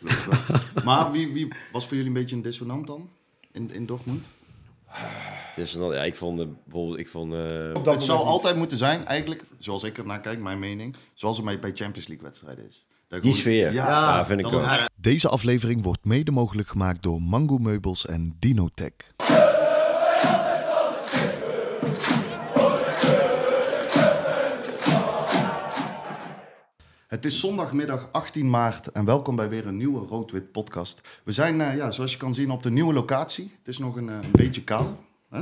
Maar wie was voor jullie een beetje een dissonant dan? In Dortmund? Dus, ja, ik vond bijvoorbeeld... Het zou altijd moeten zijn, eigenlijk, zoals ik er naar kijk, mijn mening, zoals het bij Champions League wedstrijden is. Die sfeer, ja, vind ik ook. Deze aflevering wordt mede mogelijk gemaakt door Mango Meubels en Dinotech. Het is zondagmiddag 18 maart en welkom bij weer een nieuwe Rood-Wit podcast. We zijn, zoals je kan zien, op de nieuwe locatie. Het is nog een beetje kaal.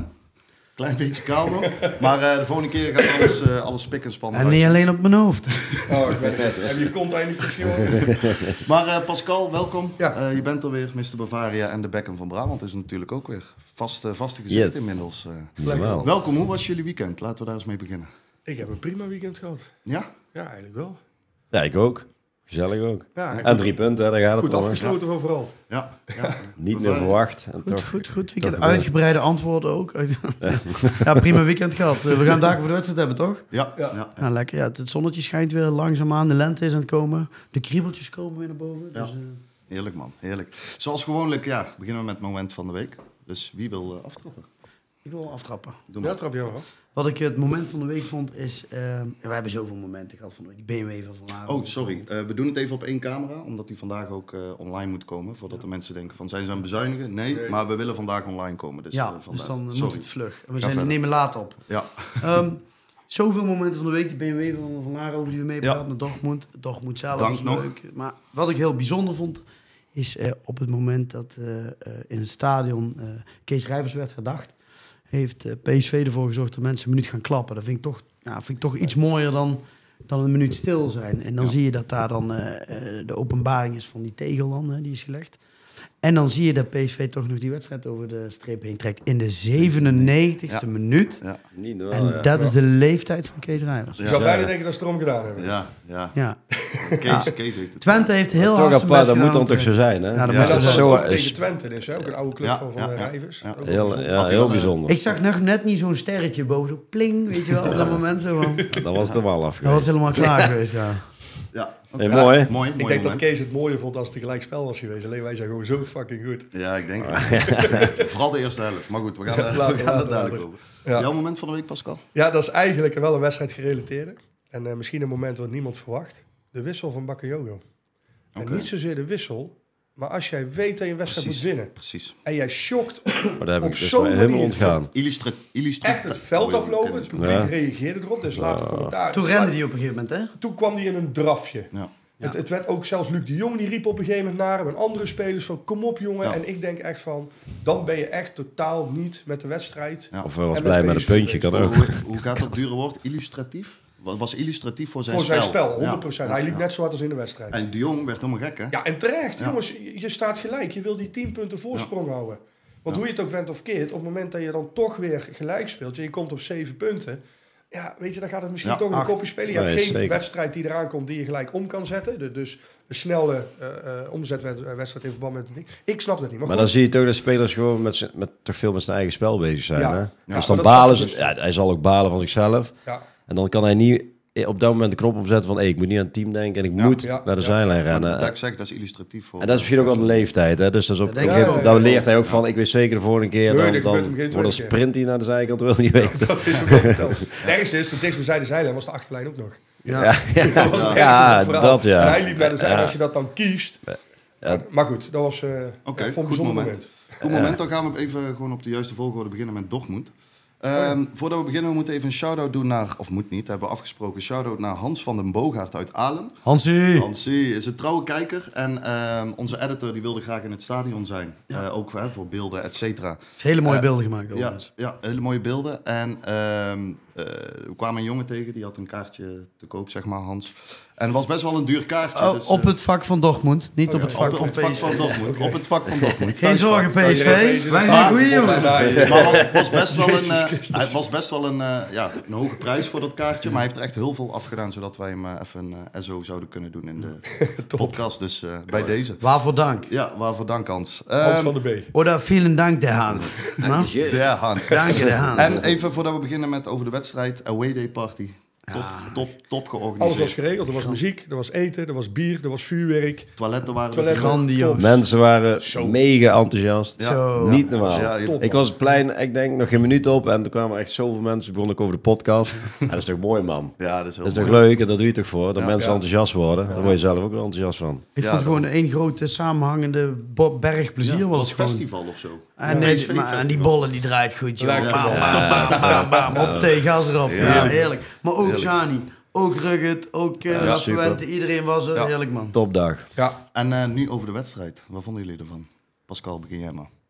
Klein beetje kaal nog. Maar de volgende keer gaat alles spik en span. En niet alleen op mijn hoofd. Oh, ik ben het. Heb je kont eindelijk misschien? Maar Pascal, welkom. Ja. Je bent er weer, Mr. Bavaria en de Beckham van Brabant is natuurlijk ook weer vaste gezicht inmiddels. Welkom, hoe was jullie weekend? Laten we daar eens mee beginnen. Ik heb een prima weekend gehad. Ja? Ja, eigenlijk wel. Ja, ik ook. Gezellig ook. Ja, en 3 punten, daar gaat het goed om. afgesloten overal. Ja. Niet meer verwacht. En Goed. Weekend uitgebreide antwoorden ook. Ja, prima weekend gehad. We gaan dagen voor de wedstrijd hebben, toch? Ja. Ja, lekker. Ja, het zonnetje schijnt weer langzaamaan. De lente is aan het komen. De kriebeltjes komen weer naar boven. Ja. Dus, Heerlijk, man. Heerlijk. Zoals gewoonlijk, beginnen we met het moment van de week. Dus wie wil aftrappen? ik wil aftrappen. Ja, trap je af. Wat ik het moment van de week vond is... we hebben zoveel momenten gehad van de week. Die BMW van vandaag. Oh, sorry. We doen het even op 1 camera, omdat die vandaag ook online moet komen. Voordat de mensen denken van, zijn ze aan het bezuinigen? Nee, maar we willen vandaag online komen. Dus, ja, dus dan moet sorry. het vlug. En Ga nemen laat op. Ja. Zoveel momenten van de week. Die BMW van vandaag over die we mee praten. Naar Dortmund. Dortmund zelf Dank was nog. leuk. Maar wat ik heel bijzonder vond... is op het moment dat in het stadion Kees Rijvers werd herdacht... heeft PSV ervoor gezorgd dat mensen een minuut gaan klappen. Dat vind ik toch iets mooier dan een minuut stil zijn. En dan zie je dat daar dan de openbaring is van die tegel dan, die is gelegd. En dan zie je dat PSV toch nog die wedstrijd over de streep heen trekt in de 97e minuut. Ja. Niet normaal, En dat is de leeftijd van Kees Rijvers. Je zou bijna denken dat ze erom gedaan hebben. Ja. Kees heeft het. Twente heeft heel toch hard zijn best dat moet gedaan. dan toch zo zijn, hè? Ja, dat En moet dat was zo ook is- tegen Twente, dus ook een oude club van Rijvers. Ja. Ook wel bijzonder. Heel bijzonder. Ik zag nog net niet zo'n sterretje boven, zo pling, weet je wel, op dat moment zo van. Dan was het er wel af Dat was geweest. helemaal klaar geweest, ja. Ja. Hey, mooi, hè? Mooi Ik denk dat moment. Kees het mooier vond als het gelijk spel was geweest. Alleen wij zijn gewoon zo fucking goed. Ja, ik denk het. Vooral de eerste helft. Maar goed, we gaan er duidelijk over. Ja. Jouw moment van de week, Pascal? Ja, dat is eigenlijk wel een wedstrijd gerelateerde. En misschien een moment wat niemand verwacht. De wissel van Bakayoko. En Oké. niet zozeer de wissel, maar als jij weet dat je een wedstrijd moet winnen. Precies. En jij shockt Maar daar heb op ik dus zo'n helemaal manier ontgaan. echt het veld aflopen. Het publiek reageerde erop, dus later commentaar. Toen rende die op een gegeven moment, hè? Toen kwam hij in een drafje. Ja. Het werd ook zelfs Luc de Jong, die riep op een gegeven moment naar hem. En andere spelers van, kom op jongen. Ja. En ik denk echt van, dan ben je echt totaal niet met de wedstrijd. Ja. Of hij was En blij met met een puntje, PSV kan ook. Hoe gaat dat dure woord? Illustratief? Was illustratief voor zijn Voor spel? zijn spel, 100%. Ja. Hij liep net zo hard als in de wedstrijd. En de Jong werd helemaal gek, hè? Ja, en terecht. Ja. Jongens, je staat gelijk. Je wil die 10 punten voorsprong houden. Want hoe je het ook went of keert, op het moment dat je dan toch weer gelijk speelt... en je komt op 7 punten... Ja, weet je, dan gaat het misschien toch een kopje spelen. Je Nee, hebt geen zeker. wedstrijd die eraan komt die je gelijk om kan zetten. Dus een snelle omzetwedstrijd in verband met het ding. Ik snap dat niet. Maar goed. dan zie je toch dat spelers gewoon toch veel met zijn eigen spel bezig zijn. Ja. Hè? Ja, Dus maar dan dat balen zag ze. je dus. Ja, hij zal ook balen van zichzelf. Ja. En dan kan hij niet op dat moment de knop opzetten van... ik moet niet aan het team denken en ik moet naar de zijlijn rennen. Dat ik zeg, dat is illustratief voor... En dat is misschien ook wel de leeftijd. Hè? Dus dat is op, Dat denk een gegeven ik moment- ook. dan leert hij ook van... ik weet zeker de volgende keer... Nee, dan dat gebeurt hem geen wordt een tweede sprint die naar de zijkant wil niet weten. Dat is ook wel verteld. Het ergste is, de dichtstbijzijde zijlijn was de achterlijn ook nog. Ja. Dat was het ergste van het verhaal. dat ja. En hij liep naar de zijlijn. Ja. Als je dat dan kiest... Ja. Maar goed, dat was Oké, ik vond goed een bijzonder moment. Goed moment, dan gaan we even gewoon op de juiste volgorde beginnen met Dortmund. Voordat we beginnen, we moeten even een shout-out doen naar... Of moet niet, hebben we afgesproken. Shout-out naar Hans van den Boogaard uit Alem. Hansie! Hansie is een trouwe kijker. En onze editor die wilde graag in het stadion zijn. Ook voor beelden, et cetera. Hele mooie beelden gemaakt, Ja, overigens. ja, hele mooie beelden. En we kwamen een jongen tegen, die had een kaartje te koop, zeg maar, Hans. En het was best wel een duur kaartje. Oh, dus, op het vak van Dortmund, niet op het vak op van het vak PSV. van Dortmund. Op het vak van Dortmund. Geen zorgen, Iedereen PSV. weet Wij het. zijn goeie jongens. Maar het was best wel Jezus een, Christus. het was best wel een hoge prijs voor dat kaartje. Maar hij heeft er echt heel veel afgedaan, zodat wij hem even een SO zouden kunnen doen in de podcast. Dus bij deze. Waarvoor dank. Ja, waarvoor dank, Hans. Hans van de B. Oder vielen Dank, der Hans. Nou, Der Hans. dank je, der Hans. En even voordat we beginnen met over de wedstrijd, Away Day Party. Top georganiseerd. Alles was geregeld. Er was muziek, er was eten, er was bier, er was vuurwerk. Toiletten waren grandioos. Mensen waren mega enthousiast. Zo. Niet normaal. Ja, Ik was het plein, ik denk nog geen minuut op. En er kwamen echt zoveel mensen. Begon ik over de podcast. En dat is toch mooi, man. Ja, dat is heel Dat is toch mooi. leuk en dat doe je toch voor? Dat mensen enthousiast worden. Daar word je zelf ook wel enthousiast van. Ik vond het gewoon één grote samenhangende berg plezier. was het gewoon. festival of zo. En die bollen die draait goed, joh. Bam, bam, bam. Op thee, gas erop. Ja, heerlijk. Maar ook Zani, ook Rugget, ook Fuente. Iedereen was er. Heerlijk, man. Topdag. Ja. En nu over de wedstrijd. Wat vonden jullie ervan? Pascal, begin jij maar.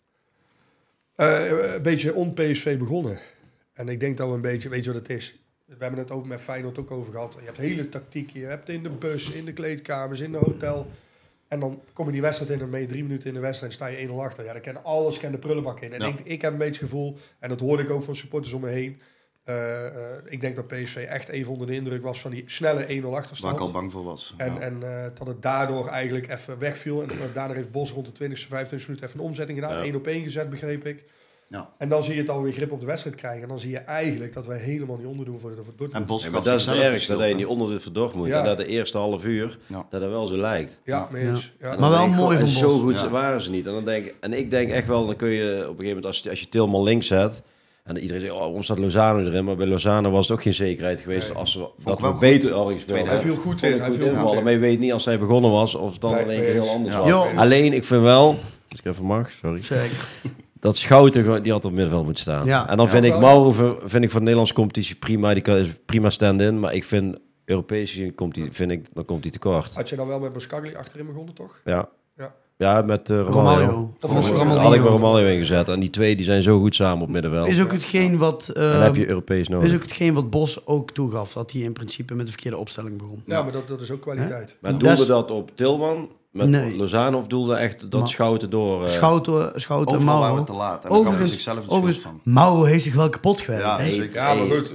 Een beetje on-PSV begonnen. En ik denk dat we een beetje, weet je wat het is? We hebben het ook met Feyenoord ook over gehad. Je hebt hele tactiek, je hebt in de bus, in de kleedkamers, in de hotel. En dan kom je die wedstrijd in en mee 3 minuten in de wedstrijd en sta je 1-0 achter. Ja, dan kan alles de prullenbak in. En ik heb een beetje het gevoel, en dat hoorde ik ook van supporters om me heen. Ik denk dat PSV echt even onder de indruk was van die snelle 1-0 achterstand. Waar ik al bang voor was. En dat het daardoor eigenlijk even wegviel. En daardoor heeft Bos rond de 20e, 25e minuut even een omzetting gedaan. 1 op 1 gezet, begreep ik. Ja. En dan zie je het alweer grip op de wedstrijd krijgen. En dan zie je eigenlijk dat wij helemaal niet onderdoen voor Dortmund. En Bos Maar dat is het ergste, dat je niet onder dit verdorpt moet. En dat de eerste half uur, dat wel zo lijkt. Ja, mens. Ja. Maar wel mooi van Bos. Zo goed waren ze niet. En ik denk echt wel, dan kun je op een gegeven moment, als je Tilman links zet... En iedereen zegt, waarom staat Lozano erin? Maar bij Lozano was het ook geen zekerheid geweest dat we beter hadden gespeeld. Hij viel goed in. Maar je weet niet als hij begonnen was of het dan in één keer heel anders was. Jo. Alleen, ik vind wel, als ik even mag, sorry. Zeker. Dat Schouten, die had op middenveld moeten staan. Ja. En dan vind ik Mauro vind ik voor de Nederlandse competitie prima. Die is prima stand-in. Maar ik vind Europese competitie, dan komt hij tekort. Had je dan wel met Boskagli achterin begonnen, toch? Ja. Ja. Ja, met Romario. Romario. Had ik bij Romario ingezet. En die twee die zijn zo goed samen op middenveld. Is ook hetgeen wat... En dan heb je Europees nodig. Is ook hetgeen wat Bos ook toegaf. Dat hij in principe met de verkeerde opstelling begon. Ja, maar dat is ook kwaliteit. Maar doelde dat op Tilman met Lozano of doelde echt dat Schouten door... Schouten Overal Mauro. waren we te laat. En daar gaf hij zichzelf de schuld van. Mauro heeft zich wel kapot gewerkt. Ja, hè? zeker. Ja, maar goed.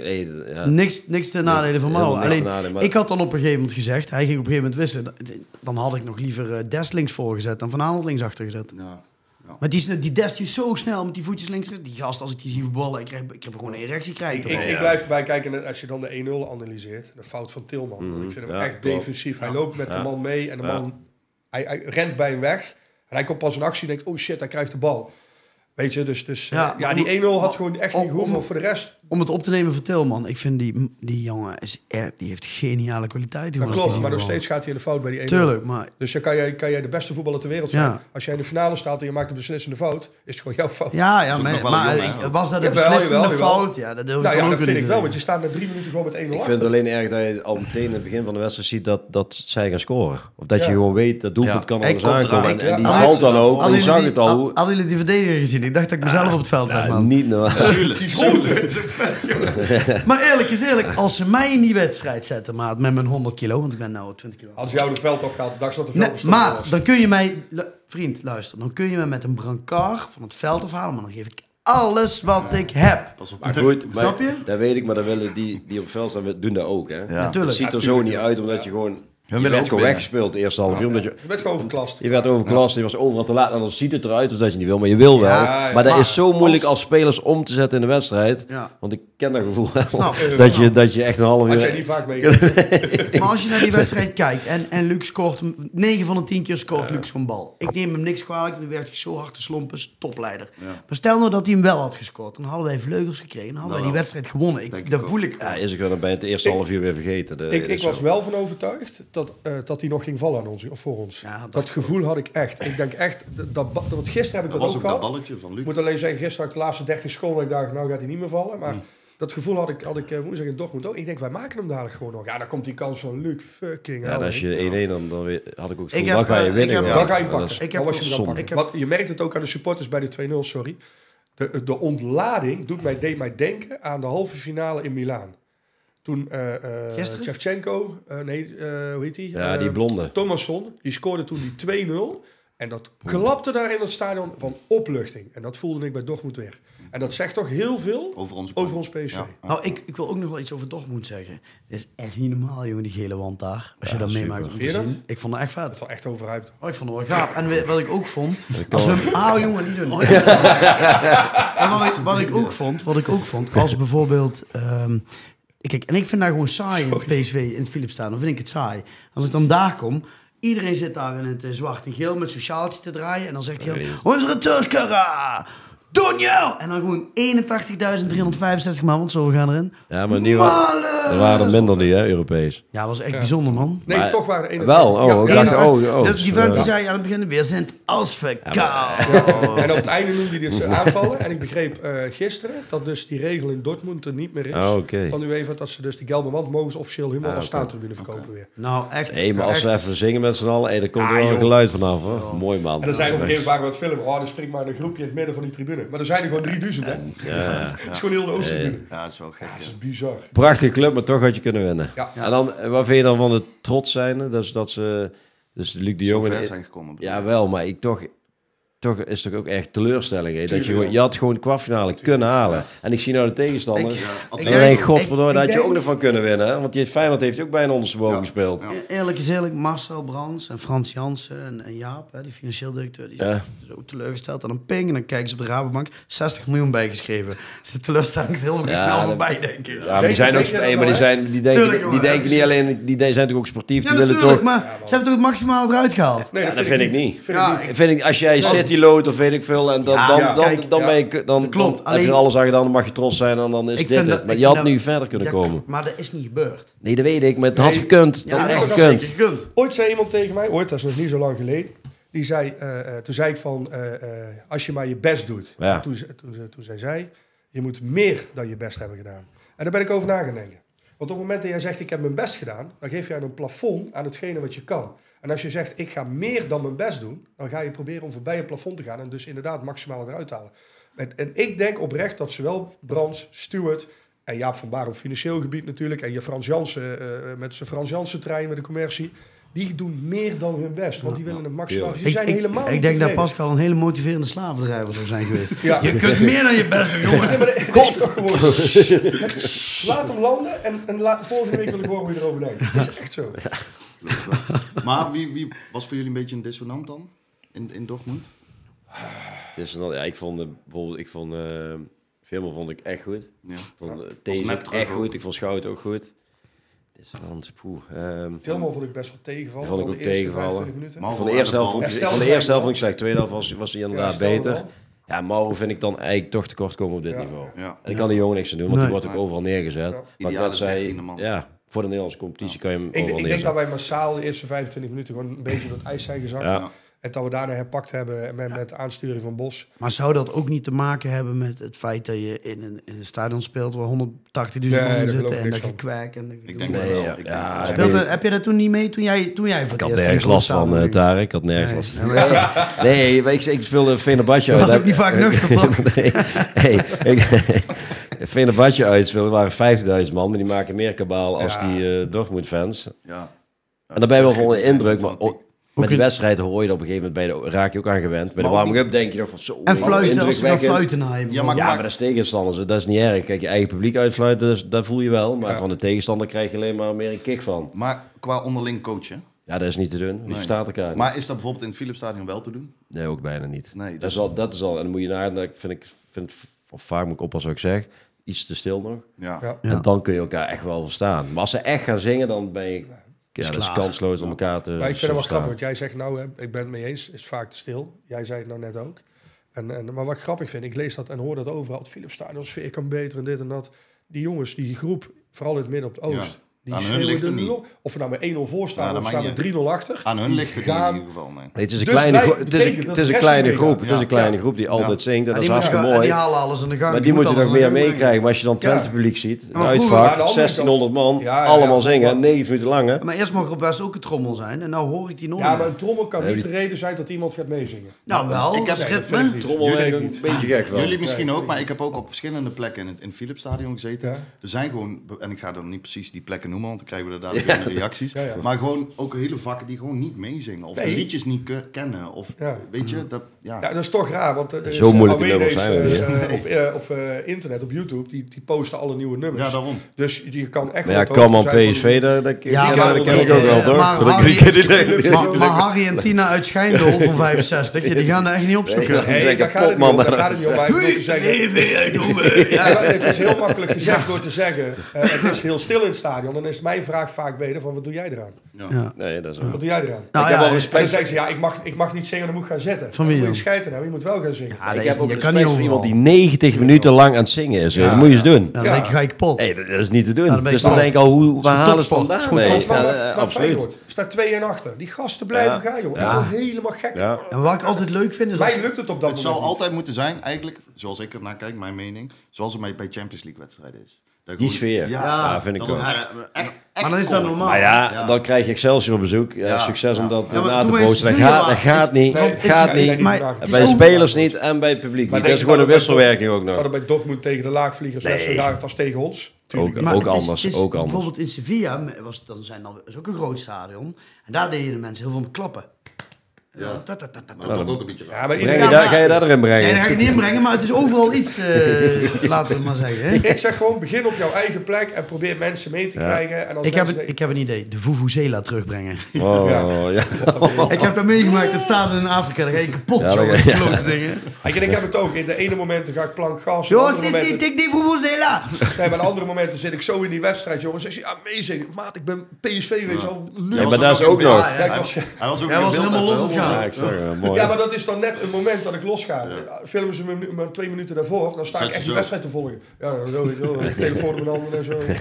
Niks ten nadele van Mauro. Helemaal niks Alleen, ten nadele, maar- ik had dan op een gegeven moment gezegd... Hij ging op een gegeven moment wisselen. Dan had ik nog liever Des links voorgezet dan Van Aanholt links achter gezet. Ja. Maar die Des die is zo snel met die voetjes links. Die gast, als ik die zie voetballen, ik heb gewoon een erectie krijgen. Ik blijf erbij kijken, als je dan de 1-0 analyseert, de fout van Tilman. Want ik vind hem echt defensief. Hij loopt met de man mee en de man hij rent bij hem weg. En hij komt pas in actie en denkt, oh shit, hij krijgt de bal. Weet je, dus die 1-0 had gewoon echt niet gehoeven. Voor de rest... Om het op te nemen voor Tilman. Ik vind die jongen, die heeft geniale kwaliteiten. Dat klopt, maar nog steeds gaat hij in de fout bij die 1-0. Tuurlijk, maar... Dus dan kan jij de beste voetballer ter wereld zijn. Ja. Als jij in de finale staat en je maakt een beslissende fout, is het gewoon jouw fout. Ja, ook nog wel maar een jongen, was dat een Jawel, beslissende jawel. fout? Ja, dat durf ik Nou ja, ook dat vind niet ik te wel, zeggen. want je staat na 3 minuten gewoon met 1-0 Ik achter. vind het alleen erg dat je al meteen in het begin van de wedstrijd ziet dat zij gaan scoren. Of dat je gewoon weet dat doelpunt kan Hij anders komt aankomen. eraan. En die Ja, valt dan ook. En je zag het al. Hadden jullie die verdediger gezien? Ik dacht dat ik mezelf op het veld zag, man. Niet normaal. Maar eerlijk is eerlijk, als ze mij in die wedstrijd zetten, maat, met mijn 100 kilo, want ik ben nou 20 kilo. Als jou de veld afgaat, de dag dat de veld Nee, bestoken maat, was. dan kun je mij... Vriend, luister. Dan kun je me met een brancard van het veld afhalen, maar dan geef ik alles wat ik heb. Pas op. Maar goed, Snap je? Dat weet ik, maar dat willen die op het veld staan, doen dat ook. Hè? Ja. Natuurlijk. Het ziet er zo niet uit, omdat je gewoon... Je willen werd ook gewoon winnen. weggespeeld de eerste half uur. Omdat Je bent gewoon overklast. je werd overklast, je was overal te laat. En dan ziet het eruit als dat je niet wil, maar je wil wel. Ja, maar dat maar is zo moeilijk als spelers om te zetten in de wedstrijd. Ja. Want ik ken dat gevoel wel. Snap. Dat je echt een half Had jij uur... niet vaak mee. Maar als je naar die wedstrijd kijkt en Luc scoort, 9 van de 10 keer scoort Luc zo'n bal. Ik neem hem niks kwalijk, want hij werd zo hard te slompen, is topleider. Ja. Maar stel nou dat hij hem wel had gescoord, dan hadden wij vleugels gekregen, dan hadden wij die wedstrijd gewonnen. Dat voel ik. Ja, is ik wel dan bij het eerste half uur weer vergeten. Ik was wel van overtuigd dat hij nog ging vallen aan ons, of voor ons. Ja, dat gevoel had ik echt. Ik denk echt, want gisteren heb ik Dat dat was ook ook dat gehad. balletje van Ik Luc. moet alleen zeggen, gisteren had ik de laatste 30 seconden, ik dacht, nou gaat hij niet meer vallen. Maar dat gevoel had ik woensdag in Dortmund ook. Ik denk, wij maken hem dadelijk gewoon nog. Ja, dan komt die kans van Luc, fucking hell. en als je 1-1, dan had ik ook Ik dan heb, ga je winnen. ik heb- gewoon. Dan ga je hem Dat pakken. is- Ik Dan heb was je hem dan zonde. pakken. Want je merkt het ook aan de supporters bij de 2-0, sorry. De ontlading deed mij denken aan de halve finale in Milaan. Toen Gisteren? Shevchenko, hoe heet die? Ja, die blonde. Thomasson, die scoorde toen die 2-0. En dat klapte daar in het stadion van opluchting. En dat voelde ik bij Dortmund weer. En dat zegt toch heel veel over ons PSV. Ja. Nou, ik wil ook nog wel iets over Dortmund zeggen. Het is echt niet normaal, jongen, die gele wand daar. Als je dat meemaakt. om te Vind je dat? zien. Ik vond het echt Dat vet. is wel echt overhyped. Oh, ik vond het wel gaaf. En wat ik ook vond... Als we hem... jongen, niet doen. En wat ik ook vond... Als bijvoorbeeld... Kijk, en ik vind daar gewoon saai in het PSV, in het Philipsstadion. Dan vind ik het saai. Als ik dan daar kom, iedereen zit daar in het zwart en geel met zo'n sjaaltje te draaien. En dan zegt hij, onze Tuskara, Donjel! En dan gewoon 81.365 man, want zo we gaan erin. Ja, maar er waren er minder die, hè, Europees. Ja, dat was echt bijzonder, man. Nee, Maar- toch waren er Wel, ik dacht, Dus die vent die zei aan het begin, we zijn als verkoud. En op het einde noemde hij dus aantallen. En ik begreep gisteren dat dus die regel in Dortmund er niet meer is. Van UEFA, dat ze dus die gelbe wand mogen ze officieel helemaal als staantribune verkopen weer. Nou, echt. Nee, maar als we echt. even zingen met z'n allen, dan komt er wel een geluid vanaf, hoor. Mooi, man. En dan zijn we op een gegeven moment aan het filmen. Oh, dan springt maar een groepje in het midden van die tribune. Maar er zijn er gewoon 3000, hè? Het is gewoon heel de Oosttribune. Ja, dat is wel gek. Ja, dat is bizar. Prachtige club, maar toch had je kunnen winnen. Ja. En dan, wat vind je dan van het trots zijn? Dat ze, dus Luc de Zo ver Jong... zijn gekomen. Ja, wel, maar toch is het ook echt teleurstelling. Hè? Dat je, Tuurlijk, je had gewoon de kwartfinale kunnen halen. En ik zie nou de tegenstander. Ik En denk- dan denk ik, godverdomme, ik daar had je denk- ook nog van kunnen winnen. Hè? Want die Feyenoord heeft ook bijna ondersteboven gespeeld. Ja. Eerlijk is eerlijk, Marcel Brands en Frans Jansen en Jaap, hè, die financieel directeur, die zijn zo teleurgesteld. En dan ping, en dan kijken ze op de Rabobank, 60 miljoen bijgeschreven. Dus de teleurstelling is heel snel dat- voorbij, denk ik. Ja, maar die zijn ook... maar die denken niet alleen... Die zijn natuurlijk ook sportief. Ja, Die willen natuurlijk, toch... maar ze hebben toch het maximale eruit gehaald? Nee, dat vind ik niet. Ja, Vind ik, als jij City loodt of weet ik veel, en dan kijk, ben je, dan klopt. heb je Alleen- er alles aan gedaan, dan mag je trots zijn en dan is Ik dit vind het. dat- Maar ik je had vind dat- nu verder kunnen komen. Maar dat is niet gebeurd. Nee, dat weet ik, maar het had gekund. Het Ja, had dat echt is gekund. zeker gekund. Ooit zei iemand tegen mij, dat is nog niet zo lang geleden. Die zei, toen zei ik van, als je maar je best doet. Ja. En toen zei zij, je moet meer dan je best hebben gedaan. En daar ben ik over na gaan denken. Want op het moment dat jij zegt, ik heb mijn best gedaan, dan geef jij een plafond aan hetgene wat je kan. En als je zegt, ik ga meer dan mijn best doen, dan ga je proberen om voorbij het plafond te gaan en dus inderdaad maximaal eruit te halen. En ik denk oprecht dat zowel Brands, Stuart en Jaap van Baar op financieel gebied natuurlijk, en je Frans Jansen met zijn Frans Jansen trein met de commercie, die doen meer dan hun best, want die willen het maximaal. Die zijn helemaal Ik niet denk dat tevreden. Pascal een hele motiverende slavendrijver zou zijn geweest. Ja. Je kunt meer dan je best doen, jongen. Nee, maar het is toch gewoon... Laat hem landen en volgende week wil ik horen hoe je erover denkt. Dat is echt zo. Maar wie was voor jullie een beetje een dissonant dan? In Dortmund? Dus, ja, ik vond bijvoorbeeld, Veerman vond ik echt goed. Ja. Ik vond Was These net terug echt ook. goed. Ik vond Schout ook goed. Dissonant, Tilman vond ik best wel tegenvallen. Vond ik van ook de eerste tegenvallen. 25 minuten. Maar Van de eerste helft Herstelde vond ik slecht. De tweede helft was hij inderdaad herstelde beter. wel. Ja, Mauro vind ik dan eigenlijk toch tekort komen op dit Ja. niveau. Ja. En ik kan die jongen niks aan doen, want Nee. die wordt ook overal neergezet. Ja. Maar Ideale dat zei, 13e man. ja, voor de Nederlandse competitie kan je hem overal Ik denk dat neerzetten. wij massaal de eerste 25 minuten gewoon een beetje door het ijs zijn gezakt. Ja. En dat we daarna herpakt hebben met de aansturing van Bos. Maar zou dat ook niet te maken hebben met het feit dat je in een stadion speelt waar 180.000 Nee, man daar geloof zitten ik en niks dat van. gekwerk en Ik denk Nee, het wel. ja. Ik denk Ja, het wel. Heb je dat toen niet mee toen jij voor Ik het had eerst nergens in last van, stadion ging? Tarek. Ik had nergens Nee. last van. Nee, maar ik speelde Fenerbahce uit. Dat was ook niet vaak nuchter, toch? Nee, Fenerbahce uitspeelde waren 50.000 man, maar die maken meer kabaal als die Dortmund-fans. Ja. En dan ben je wel gewoon een indruk, maar Fanatiek. met die wedstrijd hoor je dat op een gegeven moment, raak je ook aan gewend. Bij de Maar ook warming-up denk je nog van zo En fluiten, als ze dan indrukwekkend. fluiten naar je. Ja, maar Ja, qua- maar dat is tegenstanders, dat is niet erg. Kijk, je eigen publiek uitfluiten, dat voel je wel. Maar van de tegenstander krijg je alleen maar meer een kick van. Maar qua onderling coachen. Ja, dat is niet te doen. Die Nee. verstaat elkaar niet. Maar is dat bijvoorbeeld in het Philipsstadion wel te doen? Nee, ook bijna niet. Nee, Dat is al. En dan moet je naar, ik vind of vaak moet ik oppassen wat ik zeg, iets te stil nog. Ja. Ja. En dan kun je elkaar echt wel verstaan. Maar als ze echt gaan zingen, dan ben je... Ja, dat is klaar. kansloos om elkaar te Maar ik vind het wel verstaan. grappig, want jij zegt nou, ik ben het mee eens, is vaak te stil. Jij zei het nou net ook. Maar wat ik grappig vind, ik lees dat en hoor dat overal. Het Philipsstadion sfeer kan beter en dit en dat. Die jongens, die groep, vooral in het midden op het oost. Ja. Die Aan hun schreeuwen ligt het de niet. lol. Of we nou met 1-0 voor staan Ja, dat of maakt staan niet met 3-0 achter. Aan hun ligt het niet in gaan- ieder geval, nee. Nee, het is een Dus kleine, wij- groep. Het is betekent een, dat het is de een rest kleine mee groep. gaat. Het is een Ja. kleine groep die altijd zingt. En dat is die hartstikke en die mooi. halen alles aan de gang. Maar die moet moeten nog alles meer aan de gang meekrijgen. Maar als je dan Twente Ja. publiek ziet, een Maar vroeger, aan uitvak, de andere 1600 man, Ja, ja, allemaal ja, zingen, vroeger. 90 minuten lang. Hè? Maar eerst mocht er op best ook een trommel zijn. En nou hoor ik die nooit Ja, meer. maar een trommel kan Nee, niet de die- reden zijn dat iemand gaat meezingen. Nou wel, Ik heb- dat is Nee, dat vind ritme. ik niet. Trommel Jullie eigenlijk een beetje gek wel. Jullie misschien Nee, ook, maar ik heb ook op verschillende plekken in het Philipsstadion gezeten. Ja. Er zijn gewoon, en ik ga dan niet precies die plekken noemen, noemen, want dan krijgen we daar dadelijk reacties. Ja. Maar gewoon ook hele vakken die gewoon niet meezingen. Of de liedjes niet kennen. Of weet je, dat... Ja, dat is toch raar, want er Zo moeilijk op internet, op YouTube, die posten alle nieuwe nummers. Ja, daarom. Dus je kan echt... Maar ja, Kam aan PSV, dat ken ik ook wel, toch? Maar Harry en Tina uit Schijndel van 65, die gaan er echt niet opzoeken. Nee, daar gaat het niet om. Maar ik wil te zeggen... Het is heel makkelijk gezegd door te zeggen, het is heel stil in het stadion. Dan is mijn vraag vaak weder van, wat doe jij eraan? Ja. Nee, dat is ook. Wat doe jij eraan? Nou, ik heb al En dan zeggen ze, ik mag niet zingen, dan moet ik gaan zitten. Van wie dan dan? moet je scheiden hebben, je moet wel gaan zingen. Ja, Ik heb ook je respect kan niet voor overal. iemand die 90 minuten lang aan het zingen is. Dat moet je eens doen. Ja, dan ga ik kapot. Nee, dat is niet te doen. dan ben ik Dus dan fout. denk ik al, waar halen ze topsport. vandaan? Is goed Nee, topsport. absoluut. Er staat 2 en achter. Die gasten blijven gaan, jongen. Ja. Helemaal gek. Ja. En wat ik altijd leuk vind is... als- Mij lukt het op dat het moment zou niet. altijd moeten zijn, eigenlijk, zoals ik er naar kijk, mijn mening, zoals het bij Champions League wedstrijden is. Dat Die gewoon- sfeer. Ja, Ja, vind ik dat ook. het echt Maar dan is dat normaal. Maar ja, Ja. dan krijg je Excelsior op bezoek. Ja, Ja. succes om dat Ja, maar na te doe eens posten. Dat Sevilla. gaat niet. Nee, Gaat nee, niet. nee, Maar nee, het is Bij de ook- spelers niet en bij het publiek Maar niet. Dat is denk gewoon een je dat wisselwerking ook We nog. hadden bij Dortmund tegen de laagvliegers net zo gaat als tegen ons. Tuurlijk. Maar Ook het is- anders, het is ook anders. Bijvoorbeeld in Sevilla, is ook een groot stadion. En daar deden de mensen heel veel met klappen. Ja. Ta, ta, ta, ta, ta. Dat valt ook een beetje raar. Ja, maar Ga je dat erin brengen? Nee, dat ga ik niet inbrengen, maar het is overal iets, laten we maar zeggen. Hè? ik zeg gewoon, begin op jouw eigen plek en probeer mensen mee te krijgen. En als Ik heb een idee, de Vuvuzela terugbrengen. Oh, ja. Ik heb dat meegemaakt, dat staat in Afrika, daar ga je kapot, Ja, zo, dat met ga- klote dingen. Ik heb het ook. In de ene momenten ga ik plank gas. In de Yo, andere sissi, momenten, tik die Vuvuzela! nee, maar de andere momenten zit ik zo in die wedstrijd, jongens. Zeg je, ja, meezingen. Maat, ik ben PSV, weet je wel. Nee, maar dat is ook nog. Ja, ik was- Hij was ook Hij was in beeld helemaal even, los aan het gaan. Ja, ik zeg mooi. Ja, maar dat is dan net een moment dat ik losga. Filmen ze me 2 minuten daarvoor, dan sta Zet ik je echt die zo. wedstrijd te volgen. Ja, zo, telefoon in mijn handen en zo.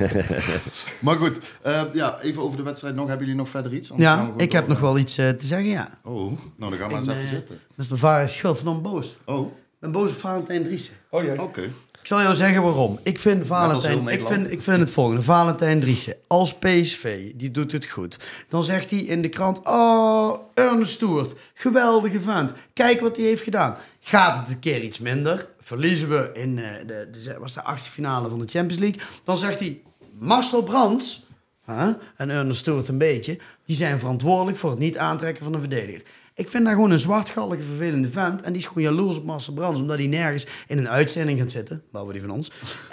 Maar goed, even over de wedstrijd nog. Hebben jullie nog verder iets? Anders gaan we Ja, gewoon ik heb door, nog wel iets te zeggen, ja. Oh, nou dan gaan we eens even zitten. Dat is de vader schuld van boos. Oh, Ik ben boos op Valentijn Driessen. Oh jee. oké. Ik zal jou zeggen waarom. Ik vind Valentijn, heel Nederland. ik vind het volgende. Valentijn Driessen, als PSV, die doet het goed. Dan zegt hij in de krant, oh, Ernest Stoert, geweldige vent. Kijk wat hij heeft gedaan. Gaat het een keer iets minder, verliezen we in de 8e finale van de Champions League. Dan zegt hij, Marcel Brands, en Ernest Stoert een beetje, die zijn verantwoordelijk voor het niet aantrekken van een verdediger. Ik vind daar gewoon een zwartgallige, vervelende vent. En die is gewoon jaloers op Marcel Brands, omdat hij nergens in een uitzending gaat zitten. Behalve die van ons.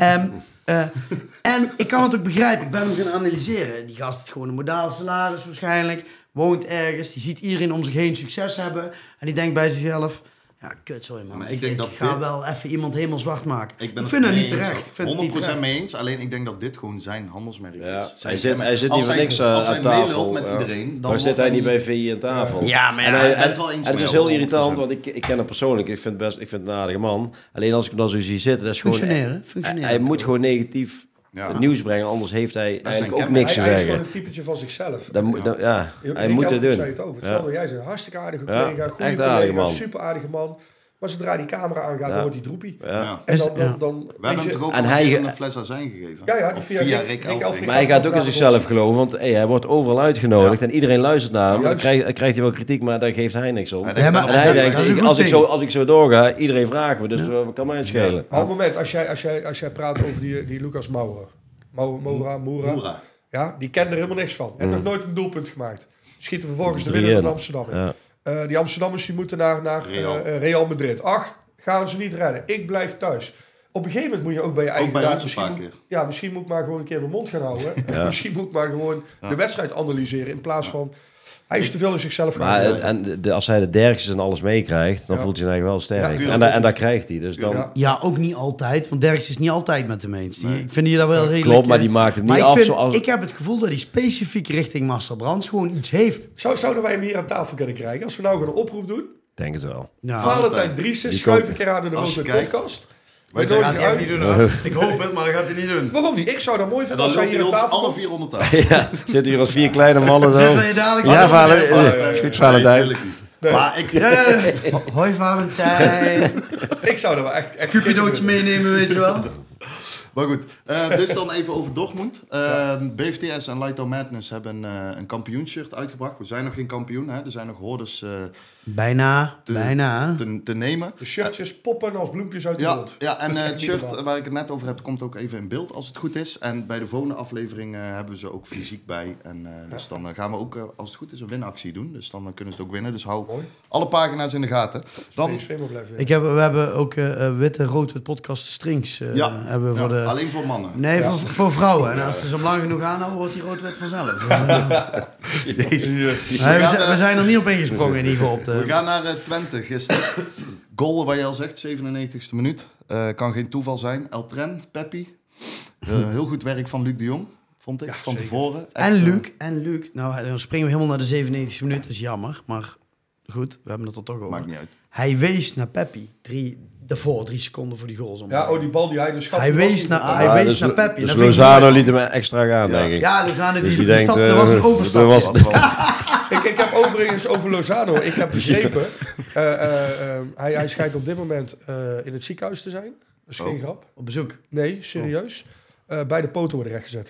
En ik kan het ook begrijpen. Ik ben hem gaan analyseren. Die gast heeft gewoon een modaal salaris waarschijnlijk. Woont ergens. Die ziet iedereen om zich heen succes hebben. En die denkt bij zichzelf... Ja, kut, sorry man. Maar Ik ga dit- wel even iemand helemaal zwart maken. Ik het vind dat mee niet eens, terecht. hoor. Ik vind het niet 100% terecht. mee eens. Alleen ik denk dat dit gewoon zijn handelsmerk Ja, is. hij zit niet Als voor hij- niks als aan hij tafel. meelult met Ja. iedereen, dan Dan wordt zit hij niet niet- bij VI aan tafel. Ja, maar ja, En hij- ik ben het wel eens en het mee, is heel 100%. irritant, want ik ken hem persoonlijk. Ik vind het een aardige man. Alleen als ik hem dan zo zie zitten, dat is gewoon... Functioneren. Hij moet gewoon negatief Ja. nieuws brengen, anders heeft hij zijn eigenlijk ook kenmerk. niks te Hij is gewoon zeggen. een typetje van zichzelf. Hij moet het doen. Zei het ook. Hetzelfde jij zegt, hartstikke aardige Ja, collega, goede echt een aardige collega, man. super aardige man. Maar zodra die camera aangaat, dan wordt hij droepie. Ja. En Is- dan We hebben hem toch ook En al hij- een keer een fles azijn gegeven? Ja, die Of via via Rick Rick Elfrink. Elfrink. Maar hij gaat ook in zichzelf geloven, want hij wordt overal uitgenodigd en iedereen luistert naar hem. Dan Juist. krijgt hij wel kritiek, maar daar geeft hij niks om. Hij En denkt maar- dat- hij dat- denkt, dat is een goed als ding. ik zo doorga, iedereen vraagt me, dus wat kan mij het schelen? Maar op het moment, als jij praat over die Lucas Moura. Moura. Ja, die kent er helemaal niks van. Heeft nog nooit een doelpunt gemaakt. Schieten vervolgens de 3-1. winnaar van Amsterdam in. Ja. Die Amsterdammers die moeten naar Real. Real Madrid. Ach, gaan ze niet redden. Ik blijf thuis. Op een gegeven moment moet je ook bij je eigen bij daad ons een paar keer. Ja, misschien moet ik maar gewoon een keer mijn mond gaan houden. Misschien moet ik maar gewoon de wedstrijd analyseren. In plaats van... Hij is te veel in zichzelf gaan Maar geloven. als hij de derkjes en alles meekrijgt, dan voelt hij zich eigenlijk wel sterk. tuurlijk. En dat krijgt hij. Dus dan, Ja. Ja, ook niet altijd. Want Derks is niet altijd met hem eens. Ik vind die daar wel redelijk... Klopt, maar die maakt hem maar niet ik af vind- zoals... Ik heb het gevoel dat hij specifiek richting Marcel Brands gewoon iets heeft. Zouden wij hem hier aan tafel kunnen krijgen? Als we nou gaan een oproep doen. denk het wel. Ja. Valentijn Driessen, Die schuif komt- een keer aan in de Als je Rood kijkt- podcast. Wij Wij zijn nodigen aan je het uit. Ik hoop het, maar dat gaat hij niet doen. Waarom niet? Ik zou dat mooi En vinden dan als hij loopt hier hij aan ons tafel alle komt. 4 onder tafel. Ja, zitten hier als 4 kleine mannen zo. Zitten we dadelijk... Ja, Valentijn. Valentijn. Goed, Valentijn. Nee, tuurlijk niet. Maar ik... Hoi Valentijn. Ik zou dat wel echt Cupidootje meenemen, weet je wel. Maar goed, Dus dan even over Dortmund. BFTS en Light Out Madness hebben een kampioensshirt uitgebracht. We zijn nog geen kampioen. Hè? Er zijn nog hordes bijna. te nemen. De shirtjes poppen als bloempjes uit de grond. Ja, en Dat is het echt shirt niet normaal. waar ik het net over heb, komt ook even in beeld als het goed is. En bij de volgende aflevering hebben we ze ook fysiek bij. En dus dan gaan we ook, als het goed is, een winactie doen. Dus dan kunnen ze het ook winnen. Dus hou Mooi. alle pagina's in de gaten. Dan, PSV moet blijven winnen. We hebben ook rood-wit podcast strings. Hebben we voor de... alleen voor mannen. Nee, voor vrouwen. En als ze hem lang genoeg aanhouden, wordt die rood-wit vanzelf. Dus, we zijn er niet op ingesprongen in ieder geval. We gaan naar Twente gisteren. Goal, wat je al zegt, 97e minuut. Kan geen toeval zijn. El Tren, Peppi. Heel goed werk van Luc de Jong, vond ik, van zeker. tevoren. Echt, En Luc. Nou, dan springen we helemaal naar de 97e minuut. Dat is jammer, maar goed, we hebben het er toch over. Maakt niet uit. Hij wees naar Peppi. 3 seconden voor die goals. Die bal die hij dus schat. Hij wees naar Peppi. Dus Dat vind ik Lozano mooi. liet hem extra gaan, denk ik. Ja, Lozano Dus die die denkt, er was een overstap. Ik heb overigens over Lozano. Ik heb begrepen. Hij schijnt op dit moment in het ziekenhuis te zijn. Dat is geen grap. Op bezoek. Nee, serieus. Beide poten worden rechtgezet.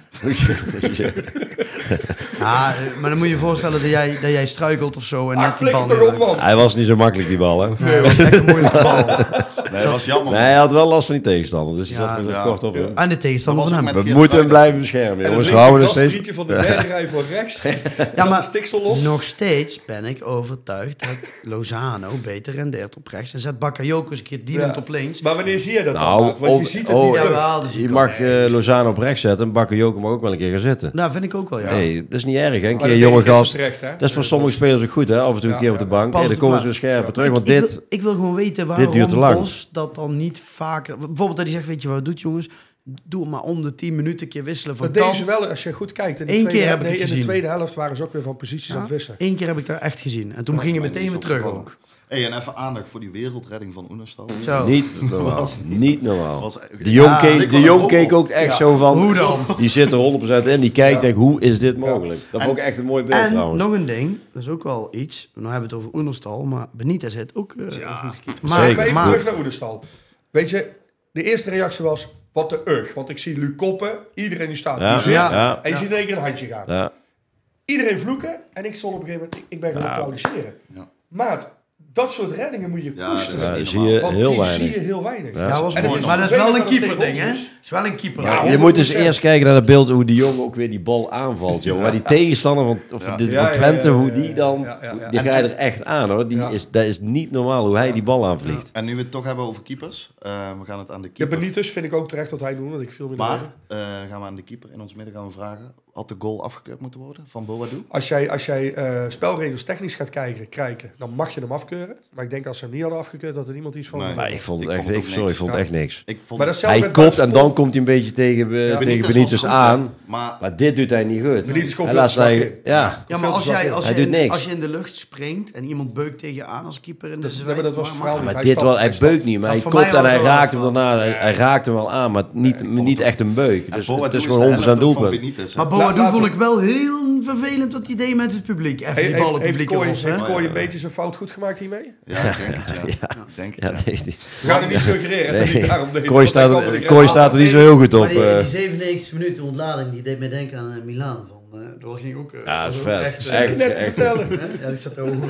Ja, maar dan moet je je voorstellen dat jij struikelt of zo. En net die bal Flikker toch op, man. Hij was niet zo makkelijk, die bal, hè? Nee, dat was echt een moeilijke bal. Nee, dat was jammer. Nee, hij had wel last van die tegenstander, dus hij Ja, zat met het ja. kort op. Ja. En de tegenstander Dat van was hem. ook We moeten hem blijven beschermen, En jongens. het We houden nog linkerkast steeds... van de derde rij voor rechts. Ja, maar stiksel los. nog steeds ben ik overtuigd dat Lozano beter rendeert op rechts. En zet Bakayoko eens een keer dienend op links. Maar wanneer zie je dat dan? Nou, Maat? Want je ziet het niet. Jawel, dus Je mag Lozano op rechts zetten en Bakayoko mag ook wel een keer gaan zitten. Nou, vind ik ook wel, ja. Nee, dat is niet erg, hè? Een Maar keer dat jonge denk ik is gast. terecht, hè? Dat is voor sommige spelers ook goed, hè? Af en toe een keer op de bank. Pas Dan op, komen ze maar- weer scherper terug. Want Ik wil gewoon weten dit duurt te waarom lang. Bos dat dan niet vaker... Bijvoorbeeld dat hij zegt, weet je wat het doet, jongens? Doe het maar om de 10 minuten een keer wisselen van Dat deden kant. ze wel, als je goed kijkt. In de, Eén tweede, keer heb ik het in de gezien. tweede helft waren ze ook weer van posities aan het wisselen. Eén keer heb ik daar echt gezien. En toen ging je meteen weer terug ook. Hey, en even aandacht voor die wereldredding van Oenerstal. Zo. niet normaal. Niet normaal. Was- De Jong Ja, keek, ik de wil Jong een keek voorbeeld. ook echt zo van... Hoe dan? Die zit er 100% in. Die kijkt en denkt, hoe is dit mogelijk? Dat vond ik echt een mooi beeld En trouwens. nog een ding, dat is ook wel iets. Nou hebben we het over Oenerstal, maar Benitez heeft ook goed gekiept. Maar Zeker. even terug naar Oenerstal. Weet je, de eerste reactie was, wat de ugh. Want ik zie Luc koppen, iedereen die staat, Ja, die zit. ja. En je ziet in één keer een handje gaan. Ja. Iedereen vloeken en ik stond op een gegeven moment, ik ben gaan applaudisseren. Ja. Maat, dat soort reddingen moet je Ja, koesteren. dat Ja, is zie niet je Want heel die weinig. zie je heel weinig. Ja. Ja, was En het mooi. is Maar dat is wel een vervelend dat het keeperding, hè? tegen Het ons is wel een keeper. Ja, Je moet dus 100%. eerst kijken naar het beeld hoe die Jong ook weer die bal aanvalt, joh. Maar die tegenstander van Twente, hoe die dan... Ja. Die ga je er echt aan, hoor. Dat is niet normaal hoe hij die bal aanvliegt. En nu we het toch hebben over keepers. We gaan het aan de Ja, keeper. Benitez vind ik ook terecht dat hij doet, want ik viel me Maar niet gaan we aan de keeper in ons midden gaan we vragen. Had de goal afgekeurd moeten worden van Boadu? Als jij spelregels technisch gaat kijken, dan mag je hem afkeuren. Maar ik denk als ze hem niet hadden afgekeurd, dat er niemand iets van... Nee. Maar ik vond het Ik echt, vond het ook niks. echt niks. Ik vond Maar dat is zelfs Hij met kopt en buitenspel. dan komt hij een beetje tegen Benitez Benitez was aan. goed, hè? Maar Maar dit doet hij niet goed. Benitez komt Hij veel laat te zwak hij, in. ja. Ja, maar als Hij doet niks. je in de lucht springt en iemand beukt tegen je aan als keeper... En dat was het verhaal niet. Maar Hij dit stapt, wel, hij hij stapt. beukt niet, maar Ja, hij voor kopt mij en was hij het wel raakt hem van- daarna. Hij raakt hem wel aan, maar niet echt een beuk. en Dus Boadu het is de gewoon 100% helft ook van doelpunt. Benitez, hè? Maar Boadu Laten vond we- ik wel heel vervelend wat hij deed met het publiek. Even die bal op het Heeft publiek Kooi los, hè? heeft Kooi een beetje zijn fout goed gemaakt hiermee? Ja, ik denk het, ja. Denk het, Ja, ja. nee, die- We gaan het niet suggereren. Het is niet daarom deed. Kooi staat er niet zo heel goed op. Maar die 97 minuten ontlading, die deed mij denken aan Milaan. Dat ging ook... Ja, dat is was ook vet. echt, Echt, Net te echt. vertellen. Ja, die zat er ook.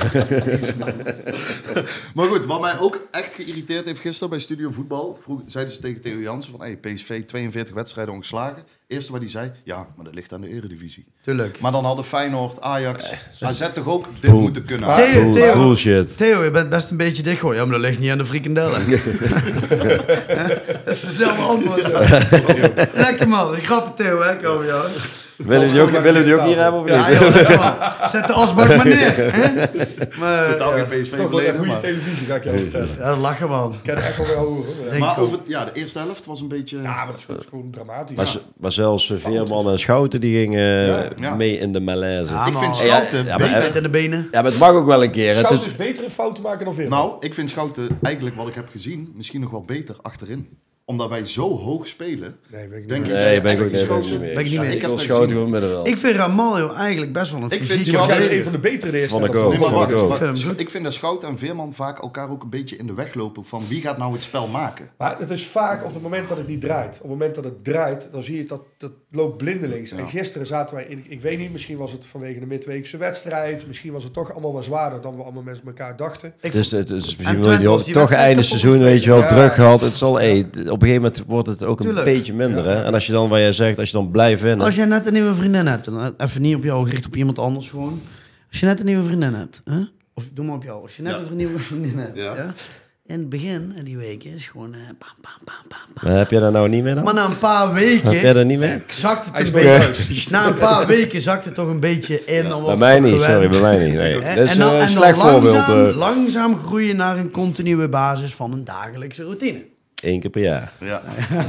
Maar goed, wat mij ook echt geïrriteerd heeft gisteren bij Studio Voetbal, zeiden ze tegen Theo Jansen van, hey, PSV 42 wedstrijden ongeslagen. Eerste wat hij zei, ja, maar dat ligt aan de Eredivisie. Tuurlijk. Maar dan hadden Feyenoord, Ajax, AZ toch ook dit moeten kunnen. Theo, Bullshit. Theo, je bent best een beetje dichtgooien. Ja, maar dat ligt niet aan de frikandellen. Dat is dezelfde antwoord. Lekker man, ik grap het Theo, hè, kom jou. Willen we die ook hier hebben of niet? Ja, joh, lekker, man. Zet de asbak maar neer. Hè? Maar, Totaal ja, geen PSV Toch wel een verleden, goede maar... televisie, ga ik je vertellen. ja, lachen man. Ik ken er echt wel weer horen. Denk Maar ik ook. over, ja, de eerste helft was een beetje... Ja, maar dat is gewoon dramatisch. Maar zelfs Veerman en Schouten die gingen Ja. mee in de malaise. Ja, ik vind man. Schouten Ja, maar- beter. Zit in de benen. Ja, maar het mag ook wel een keer. Het Schout is, is beter in fouten maken dan Veerman. Nou, ik vind Schouten eigenlijk wat ik heb gezien misschien nog wel beter achterin. omdat wij zo hoog spelen. Nee, ben ik Denk niet ik. mee. Nee, ben ik ook Echt geschoten. niet meer. Ben ik niet meer. Ik heb wil het schoten gezien. gewoon middenveld. Ik vind Ramaljo eigenlijk best wel een Ik vind fysieke die Ja, hij is verdediger. een van de betere de eerste Vond ik helft. ook. Nee, maar Vond ik wacht, ook. wacht. Ik vind hem goed. Ik vind dat Schouten en Veerman vaak elkaar ook een beetje in de weg lopen van wie gaat nou het spel maken. Maar het is vaak op het moment dat het niet draait. Op het moment dat het draait, dan zie je dat loopt blindelings. En gisteren zaten wij in, ik weet niet, misschien was het vanwege de midweekse wedstrijd. Misschien was het toch allemaal wat zwaarder dan we allemaal met elkaar dachten. Het is misschien En wil Twente je was die toch wedstrijd einde kapot seizoen, weet je wel, gespeeld. druk gehad. Het zal, op een gegeven moment wordt het ook Tuurlijk. een beetje minder. Hè? En als je dan, wat jij zegt, als je dan blijft winnen. Als jij net een nieuwe vriendin hebt, dan even niet op jou gericht, op iemand anders gewoon. Als je net een nieuwe vriendin hebt, hè? Of doe maar op jou. Als je net een nieuwe vriendin hebt, Ja. ja? In het begin, die weken, is gewoon bam, bam, bam, bam, bam. Maar heb je dat nou niet meer dan? Maar na een paar Heb jij weken dat niet meer? zakt het Hij een is nog beetje. thuis. Na een paar weken zakt het toch een beetje in. Dan Bij wordt mij het toch niet, gewend. sorry, bij mij niet. Nee. Hè? Dat is en dan, een slecht langzaam, voorbeeld. langzaam groeien naar een continue basis van een dagelijkse routine. 1 keer per jaar. Ja.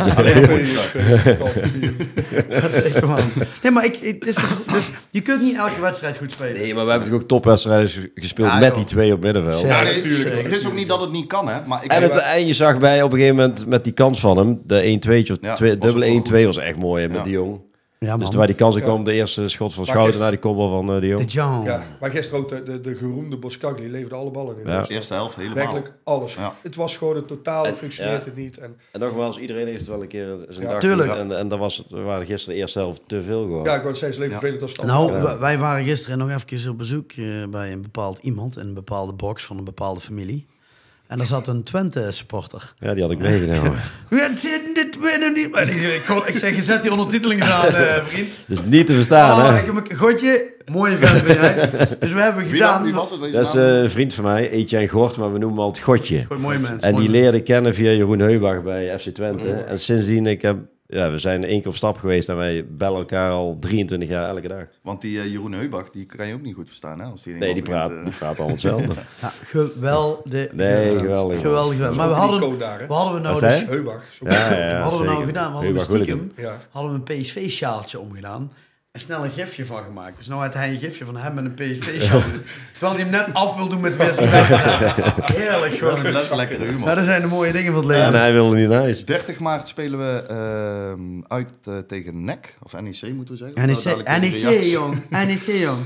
Dat is echt waar. Nee, maar het is dus je kunt niet elke wedstrijd goed spelen. Nee, maar we hebben toch ook topwedstrijden gespeeld Ja, met joh. die twee op middenveld. Zeker. Ja, nee, natuurlijk. Het is ook niet dat het niet kan, hè. Maar ik En je zag bij op een gegeven moment met die kans van hem, de 1-2'tje of Ja, dubbele was ook 1-2 was echt mooi hè, met Ja. de Jong. Ja, Dus waar die kans in kwam, de eerste schot van Maar Schouten gisteren- naar die koppel van de De Jong. Jong. Ja, maar gisteren ook de geroemde Boskagli leverde alle ballen in. Ja. Dus de eerste helft helemaal. werkelijk alles. Ja. Het was gewoon een totaal, En- functioneert ja. het niet. En En nogmaals, iedereen heeft wel een keer zijn Ja, dag. tuurlijk. En dat was, we waren gisteren de eerste helft te veel gewoon. ja, ik wou steeds leven Ja. vervelend als stand. Nou, wij waren gisteren nog even op bezoek bij een bepaald iemand in een bepaalde box van een bepaalde familie. En daar zat een Twente-supporter. Ja, die had ik meegenomen. We zitten dit winnen niet. Maar ik zeg, je zet die ondertitelingen aan, vriend. Dus niet te verstaan, Oh, hè? ik heb een Godje, mooie vent ben jij. Dus we hebben Wie dan? gedaan. Wie was het? Weet je Dat is naam? een vriend van mij, Etienne Gort, maar we noemen hem altijd Godje. Goed, mooi mens. En mooi die mens. leerde kennen via Jeroen Heubach bij FC Twente. En sindsdien, we zijn 1 keer op stap geweest en wij bellen elkaar al 23 jaar elke dag. Want die Jeroen Heubach, die kan je ook niet goed verstaan, hè? Als die Nee, die praat allemaal hetzelfde. Ja, geweldig. Nee, vent. geweldig. Geweldig. vent. Maar we hadden daar, hè? we nou Wat dus... zei je? Heubach. Zo Ja, Wat hadden we nou zeker. gedaan? We hadden Heubach stiekem Ja. hadden we een PSV-sjaaltje omgedaan. En snel een gifje van gemaakt. Dus nou had hij een gifje van hem met een PSV-sjaal. Terwijl hij hem net af wil doen met Wesley. Heerlijk Dat gewoon. is lekker humor. Maar dat zijn de mooie dingen van het leven. En hij wilde niet naar huis. 30 maart spelen we uit tegen NEC, of NEC moeten we zeggen. NEC, Nou, dadelijk de NEC, reacties. jong. NEC, jong.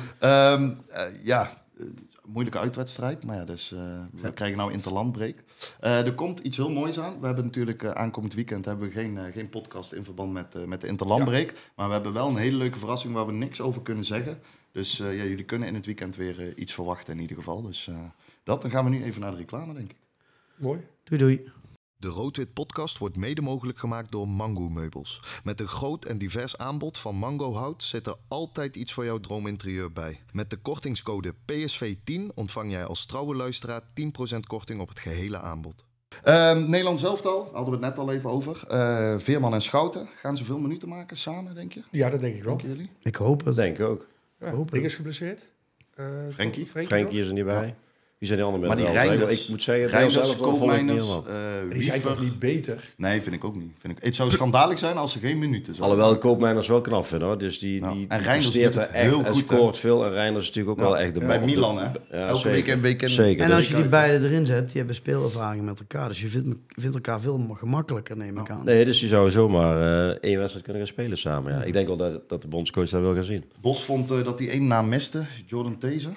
Moeilijke uitwedstrijd, maar ja, dus we krijgen nou interlandbreak. Er komt iets heel moois aan. We hebben natuurlijk aankomend weekend hebben we geen podcast in verband met de interlandbreak. Maar we hebben wel een hele leuke verrassing waar we niks over kunnen zeggen. Dus jullie kunnen in het weekend weer iets verwachten in ieder geval. Dus dan gaan we nu even naar de reclame, denk ik. Mooi. Doei, doei. De Rood-Wit Podcast wordt mede mogelijk gemaakt door Mango Meubels. Met een groot en divers aanbod van Mango Hout zit er altijd iets voor jouw droominterieur bij. Met de kortingscode PSV10 ontvang jij als trouwe luisteraar 10% korting op het gehele aanbod. Nederlands elftal, hadden we het net al even over. Veerman en Schouten, gaan ze veel minuten maken samen, denk je? Ja, dat denk ik wel. Denken jullie? Ik hoop het. Denk ik ook. Ja, Hoop Ding is geblesseerd. Frenkie? Frenkie is er niet bij. Wie zijn die anderen Maar met die wel? Reinders, Ik moet zeggen, Reinders, zelf volg ik niet Koopmeiners, helemaal. Die zijn toch Wiever. niet beter? Nee, vind ik ook niet. Het zou schandalig zijn als ze geen minuten zouden. Alhoewel Koopmeiners wel knap vinden hoor. Dus die Nou, en die Reinders presteert doet er het echt heel en goed, hè? scoort veel. En Reinders is natuurlijk ook wel echt de Bij man. Milan, hè? Ja, Elke zeker. week in. Zeker. En Dus als je die beide erin zet, die hebben speelervaring met elkaar. Dus je vindt elkaar veel gemakkelijker, neem ik aan. Nee, dus die zou zomaar 1 wedstrijd kunnen gaan spelen samen. Ja. Ik denk wel dat de bondscoach dat wil gaan zien. Bos vond dat hij één naam miste, Jordan Thezen.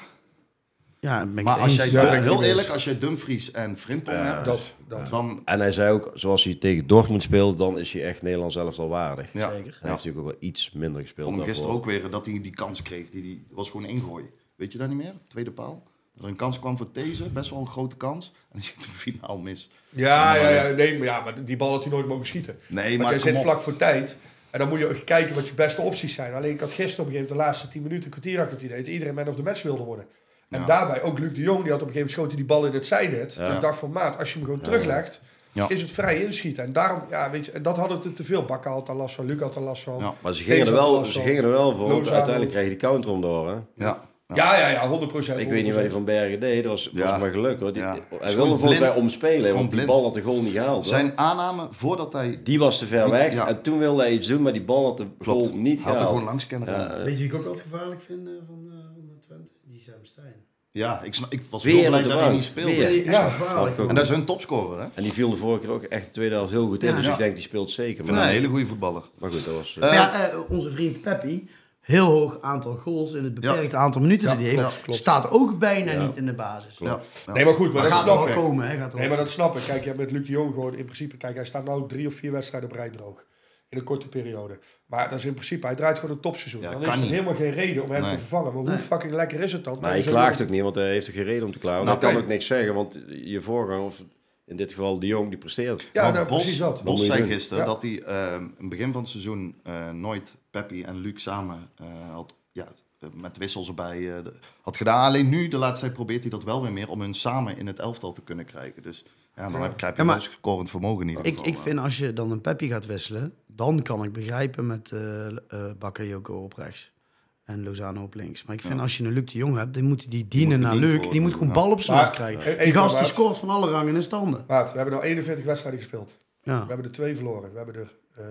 Ja, ben ik Maar het als eens. jij, Ja, ben ik heel het eerlijk, eens. als jij Dumfries en Frimpong hebt, Dat. dan... En hij zei ook, zoals hij tegen Dortmund speelt, dan is hij echt Nederland zelf al waardig. Ja, Zeker. Hij heeft natuurlijk ook wel iets minder gespeeld. vond hem gisteren daarvoor. ook weer dat hij die kans kreeg. Die was gewoon ingooien. Weet je dat niet meer? Tweede paal. Dat er een kans kwam voor Thezen, best wel een grote kans. En die schiet hem finaal mis. Ja, nee, maar die bal had hij nooit mogen schieten. Nee, Want maar jij kom zit op. vlak voor tijd. En dan moet je kijken wat je beste opties zijn. Alleen ik had gisteren op een gegeven moment de laatste 10 minuten, een kwartier had ik het idee dat iedereen man of the match wilde worden. En daarbij ook Luc de Jong, die had op een gegeven moment schoten die bal in het zijnet. Ja. Dus ik dacht van maat, als je hem gewoon teruglegt, Ja. is het vrij inschieten. En daarom, ja, weet je, en dat hadden te veel. Bakker had er last van, Luc had er last van. Ja. Maar ze Thees gingen, er had wel, last ze van. gingen er wel voor. want Lozano. Uiteindelijk kreeg je die counter om door. Hè? Ja. Ja, 100%. Ik weet niet wat hij van Bergen deed. Dat was Ja. maar geluk hoor. Ja. Hij Gewoon wilde volgens mij blind. omspelen, want Gewoon die blind. bal had de goal niet gehaald. hoor. Zijn aanname voordat hij... Die was te ver Die- weg ja. en toen wilde hij iets doen, maar die bal had de Klopt, goal niet had er gehaald. gewoon langs kunnen rennen. Ja, Weet je wie ik ook altijd gevaarlijk vind van de Twente? Die Sam Stein. Ja, ik was Weer heel blij op de dat hij bank. niet speelde. Weer. Ja. En dat is hun topscorer, hè? En die viel de vorige keer ook echt de tweede helft heel goed in. Ja. Dus Ja. ik denk, die speelt zeker. Ik vind hem een hele goede voetballer. Maar goed, dat was... Maar ja, onze vriend Peppi, heel hoog aantal goals in het beperkte aantal minuten die hij heeft, klopt. staat ook bijna niet in de basis. Ja. Nee, maar goed, maar dat Gaat er snap wel ik. komen, hè? Gaat er Nee, wel. maar dat snap ik. Kijk, je hebt met Luc de Jong gewoon in principe... Kijk, hij staat nou 3 of 4 wedstrijden op rij droog. In een korte periode. Maar dat is in principe... Hij draait gewoon een topseizoen. Ja, dan kan is er niet. helemaal geen reden om hem te vervangen. Maar hoe fucking lekker is het dan? Maar hij klaagt ook niet, want hij heeft er geen reden om te klagen. Nou, Hij kan kijk. ook niks zeggen, want je voorganger, of in dit geval de Jong, die presteert. Ja, Want nou, precies dat. Bos moet je zei doen. gisteren Ja. dat hij in het begin van het seizoen nooit Peppi en Luc samen met wissels erbij had gedaan. Alleen nu, de laatste tijd, probeert hij dat wel weer meer om hun samen in het elftal te kunnen krijgen. Dus ja, dan krijg je wel scorend vermogen in ieder geval. Ik vind als je dan een Peppi gaat wisselen, dan kan ik begrijpen met Bakayoko op rechts en Lozano op links. Maar ik vind als je een Luc de Jong hebt, dan moet die dienen naar bediend Luc. worden, Die moet gewoon ja. bal op zijn Maar, hoofd krijgen. even, Die gast die Maat. scoort van alle rangen en standen. Maat, we hebben nou 41 wedstrijden gespeeld. Ja, We hebben er 2 verloren. We hebben er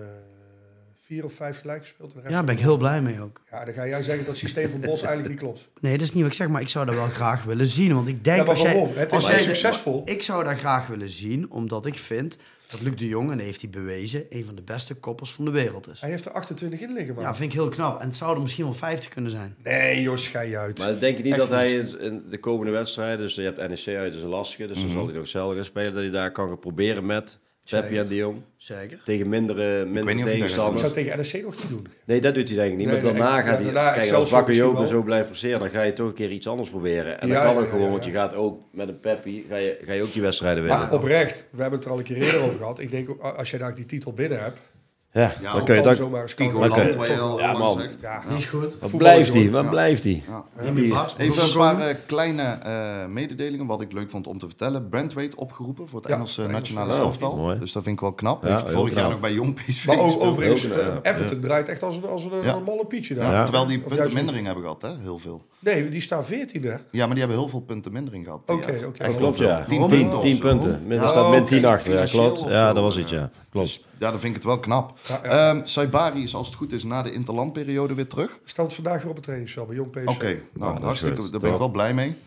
4 of 5 gelijk gespeeld. En de rest ja, daar ben ik heel blij mee ook. Ja, dan ga jij zeggen dat het systeem van Bos eigenlijk niet klopt. Nee, dat is niet wat ik zeg, maar ik zou dat wel graag willen zien. Want ik denk Ja, maar als jij, waarom? Het is als wel jij succesvol. Ik zou dat graag willen zien, omdat ik vind dat Luc de Jong, en dat heeft hij bewezen, een van de beste koppers van de wereld is. Hij heeft er 28 in liggen, man. Ja, vind ik heel knap. En het zouden misschien wel 50 kunnen zijn. Nee, joh, schei je uit. Maar denk je niet Echt dat hij in de komende wedstrijden, dus je hebt NEC uit, dat is een lastige, dus dan zal hij nog zelf gaan spelen, dat hij daar kan gaan proberen met Peppi en de Jong? Zeker. Tegen mindere niet of hij dat Ik tegenstanders. zou tegen NEC nog niet doen. Nee, dat doet hij denk ik niet. Nee, maar daarna nee, gaat ja, hij... daarna Kijk, als Excelsior Bakayoko misschien wel. zo blijft presteren, dan ga je toch een keer iets anders proberen. En Ja, dat kan ja, ook gewoon, ja, want je gaat ook met een Peppi, ga je ook die wedstrijden winnen. Maar oprecht, we hebben het er al een keer eerder over gehad. Ik denk, ook, als je daar die titel binnen hebt... Ja, Ja, dan kun je dan dat... zomaar eens Tigo komen. Oké. Land, waar je al Ja, lang man. zegt. Ja, Die is goed. Wat voetbal blijft is hij? gewoon- Wat Ja. blijft hij? Ja. Even Even een paar kleine mededelingen wat ik leuk vond om te vertellen. Brandweight opgeroepen voor het Ja, Engelse Engelse nationale nationale. elftal. Mooi. Dus dat vind ik wel knap. Ja, Heeft heel vorig jaar knap. nog bij Jong PSV Maar gespeeld. overigens, Heel knap, Everton draait echt als een Ja. malle pietje daar. Ja. Terwijl die Of punten juist mindering hebben gehad, hè? Heel veel. Nee, die staan 14e. Ja, maar die hebben heel veel punten mindering gehad. Oké, Ja. oké. Echt Dat klopt, heel ja. veel. 10 10 punten. 10 of zo. punten. Er Ja, staat min oké. 10 achter. Ja, Financieel klopt. of Ja, zo, dat was iets, ja. Klopt. Dus ja, dan vind ik het wel knap. Ja, Saibari is als het goed is na de interlandperiode weer terug. Staat vandaag weer op het trainingsveld bij Jong PSV. Oké, nou dat is hartstikke, goed. daar ben ik wel blij mee.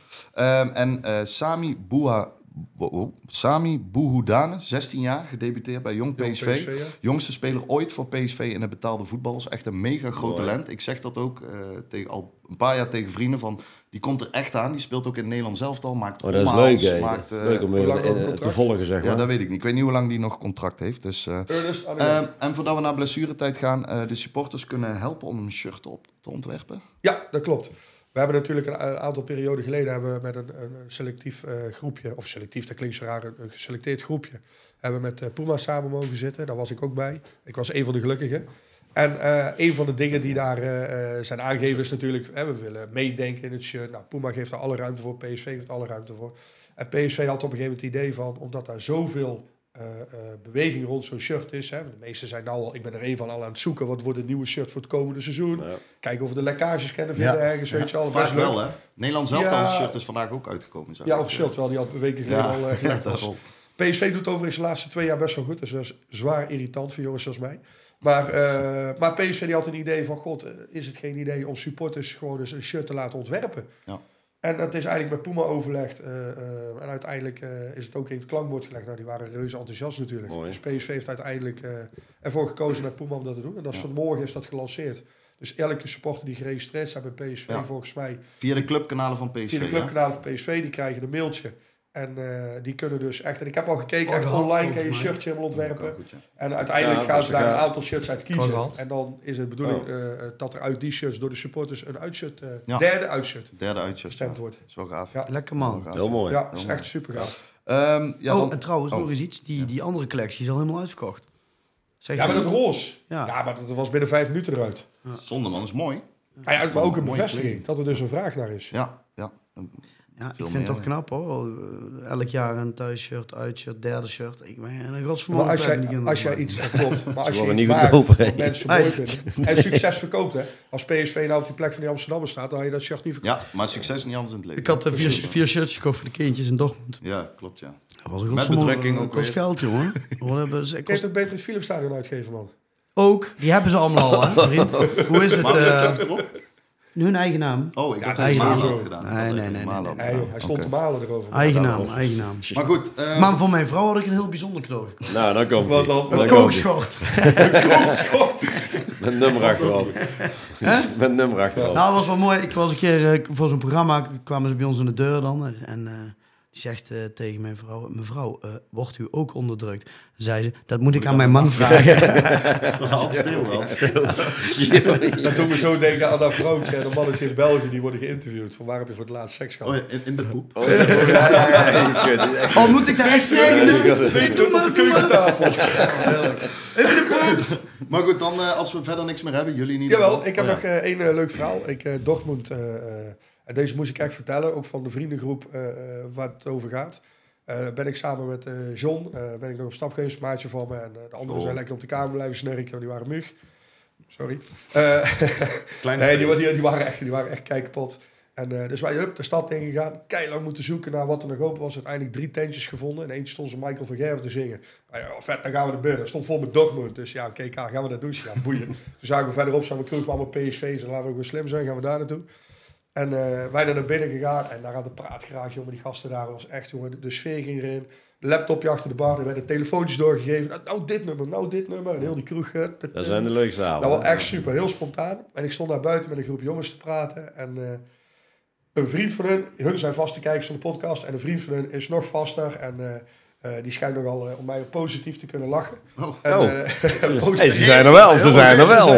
Sami Bouhoudane, 16 jaar, gedebuteerd bij Jong Jong PSV. PSV, ja. Jongste speler ooit voor PSV in het betaalde voetbal. Is echt een mega groot Mooi. talent. Ik zeg dat ook al een paar jaar tegen vrienden van... Die komt er echt aan. Die speelt ook in het Nederlands elftal. Maakt Oh, dat is omhaals, leuk, hè. maakt, Leuk om hoe lang weer ook een te contract? volgen, zeg ja, maar. dat weet ik niet. Ik weet niet hoe lang die nog contract heeft. Dus, Ernest, aan de gang. en voordat we naar blessuretijd gaan... de supporters kunnen helpen om een shirt op te ontwerpen. Ja, dat klopt. We hebben natuurlijk een aantal perioden geleden hebben we met een selectief groepje, of selectief, dat klinkt zo raar, een geselecteerd groepje, hebben we met Puma samen mogen zitten. Daar was ik ook bij. Ik was een van de gelukkigen. En een van de dingen die daar zijn aangegeven is natuurlijk, we willen meedenken in het shirt. Nou, Puma geeft daar alle ruimte voor, PSV geeft alle ruimte voor. En PSV had op een gegeven moment het idee van, omdat daar zoveel beweging rond zo'n shirt is. Hè. De meesten zijn nou al, ik ben er een van al aan het zoeken, wat wordt het nieuwe shirt voor het komende seizoen. Ja. Kijken of we de lekkages kunnen vinden ergens, weet je al. Vaak Best leuk. wel, hè? Nederlands elftal Ja. shirt is vandaag ook uitgekomen. zag Ja, ik. officieel, terwijl die al een weken geleden Ja, al gelekt was. daarom. PSV doet overigens de laatste 2 jaar best wel goed. Dus dat is zwaar irritant voor jongens zoals mij. Maar PSV die had een idee van... God, is het geen idee om supporters gewoon eens een shirt te laten ontwerpen? Ja. En dat is eigenlijk met Puma overlegd. En uiteindelijk is het ook in het klankbord gelegd. Nou, die waren reuze enthousiast natuurlijk. Mooi. Dus PSV heeft uiteindelijk ervoor gekozen met Puma om dat te doen. En dat is vanmorgen is dat gelanceerd. Dus elke supporter die geregistreerd staat bij PSV, Ja. volgens mij... Via de clubkanalen van PSV. Via de hè? clubkanalen van PSV, die krijgen een mailtje. En die kunnen dus echt... En ik heb al gekeken, Oh, echt gehad, online kan je een volgens mij. shirtje helemaal ontwerpen. Ook goed, ja. En uiteindelijk Ja, gaan dat ze is daar een gaaf. aantal shirts uit kiezen. gehad. En dan is het bedoeling dat er uit die shirts door de supporters een uitshirt, Ja. derde uitshirt, Derde uitshirt. gestemd Ja. wordt. Dat is wel gaaf. Ja. Lekker man. Gaaf, Heel mooi. Ja, dat is Heel echt super gaaf. ja, Oh, dan- en trouwens, oh. nog eens iets. Die andere collectie is al helemaal uitverkocht. Zeg Ja, je maar dat niet? roze. Ja. Ja, maar dat was binnen 5 minuten eruit. Zonde man, is mooi. Ja, het was ook een Mooie bevestiging kleding. dat er dus een vraag naar is. Ja, ja. Ja, ik Veel vind het meer, toch knap hoor. Elk jaar een thuisshirt, uitshirt, derde shirt. Ik ben een groot Maar als vermogen. jij iets klopt, maar als je worden iets niet maakt goedkoper, hè? wat mensen Hey. mooi vinden en succes verkoopt, hè. Als PSV nou op die plek van die Amsterdammers staat, dan had je dat shirt niet verkocht. Ja, maar succes is niet anders in het leven. Ik had vier shirts gekocht voor de kindjes in Dortmund. Ja, klopt ja. Dat was een Met groot bedrukking ook kost weer. geld, jongen. Wat hebben ze? Kun je toch beter het Philipsstadion uitgeven, man? Ook, die hebben ze allemaal al, hè, vriend. Hoe is het? Maar erop? hun eigen naam. Oh, ik Ja, had dat het is Malen sowieso. had gedaan. Nee, Ik nee, had nee, Malen nee, had Nee, gedaan. joh, hij stond Oké. te malen erover. Eigen naam. Maar goed. Maar voor mijn vrouw had ik een heel bijzonder cadeau gekocht. Nou, dan komt Wat hij. dan? Dan Een komt hij. kookschort. Met een nummer achterop. Met een nummer achterop. Nou, dat was wel mooi. Ik was een keer voor zo'n programma, kwamen ze bij ons in de deur dan. En die zegt tegen mijn vrouw, mevrouw, wordt u ook onderdrukt? Dan zei ze, dat moet ik aan mijn man vragen. Altijd stil. Dat doet me zo denken aan dat vrouwtje en een mannetje in België, die worden geïnterviewd. Van waar heb je voor het laatst seks gehad? Oh, in de poep. Ja, die is goed. Die is echt- Oh, moet ik daar echt zeggen? Nee, druk op de keukentafel. Maar goed, dan als we verder niks meer hebben, jullie niet. Jawel, ik heb nog één leuk verhaal. Dortmund, en deze moest ik echt vertellen, ook van de vriendengroep waar het over gaat. Ben ik samen met John, ben ik nog op stap geweest, maatje van me. En de anderen zijn lekker op de kamer blijven snurken, want die waren mug. Sorry. Nee, die waren echt kijkpot. En dus wij de stad ingegaan, keilang moeten zoeken naar wat er nog open was. Uiteindelijk 3 tentjes gevonden. En eentje stond ze Michael van Gerwen te zingen. Nou ja, vet, dan gaan we naar binnen. Het stond vol met Dortmund. Dus ja, oké, gaan we naar douchen. Ja, boeien. Toen zagen we verderop, zijn we kroeg allemaal PSV's. En laten we ook weer slim zijn, gaan we daar naartoe. En wij naar binnen gegaan. En daar aan de praatgraag, jongen, die gasten daar was echt, jongen, de sfeer ging erin. Laptopje achter de bar, er werden telefoontjes doorgegeven. Nou dit nummer. En heel die kroeg. Dat zijn de leukste avonden. Dat was echt super, heel spontaan. En ik stond daar buiten met een groep jongens te praten. En een vriend van hun zijn vaste kijkers van de podcast. En een vriend van hun is nog vaster. En die schijnt nogal om mij positief te kunnen lachen. Hey, ze zijn er wel, ze zijn er wel.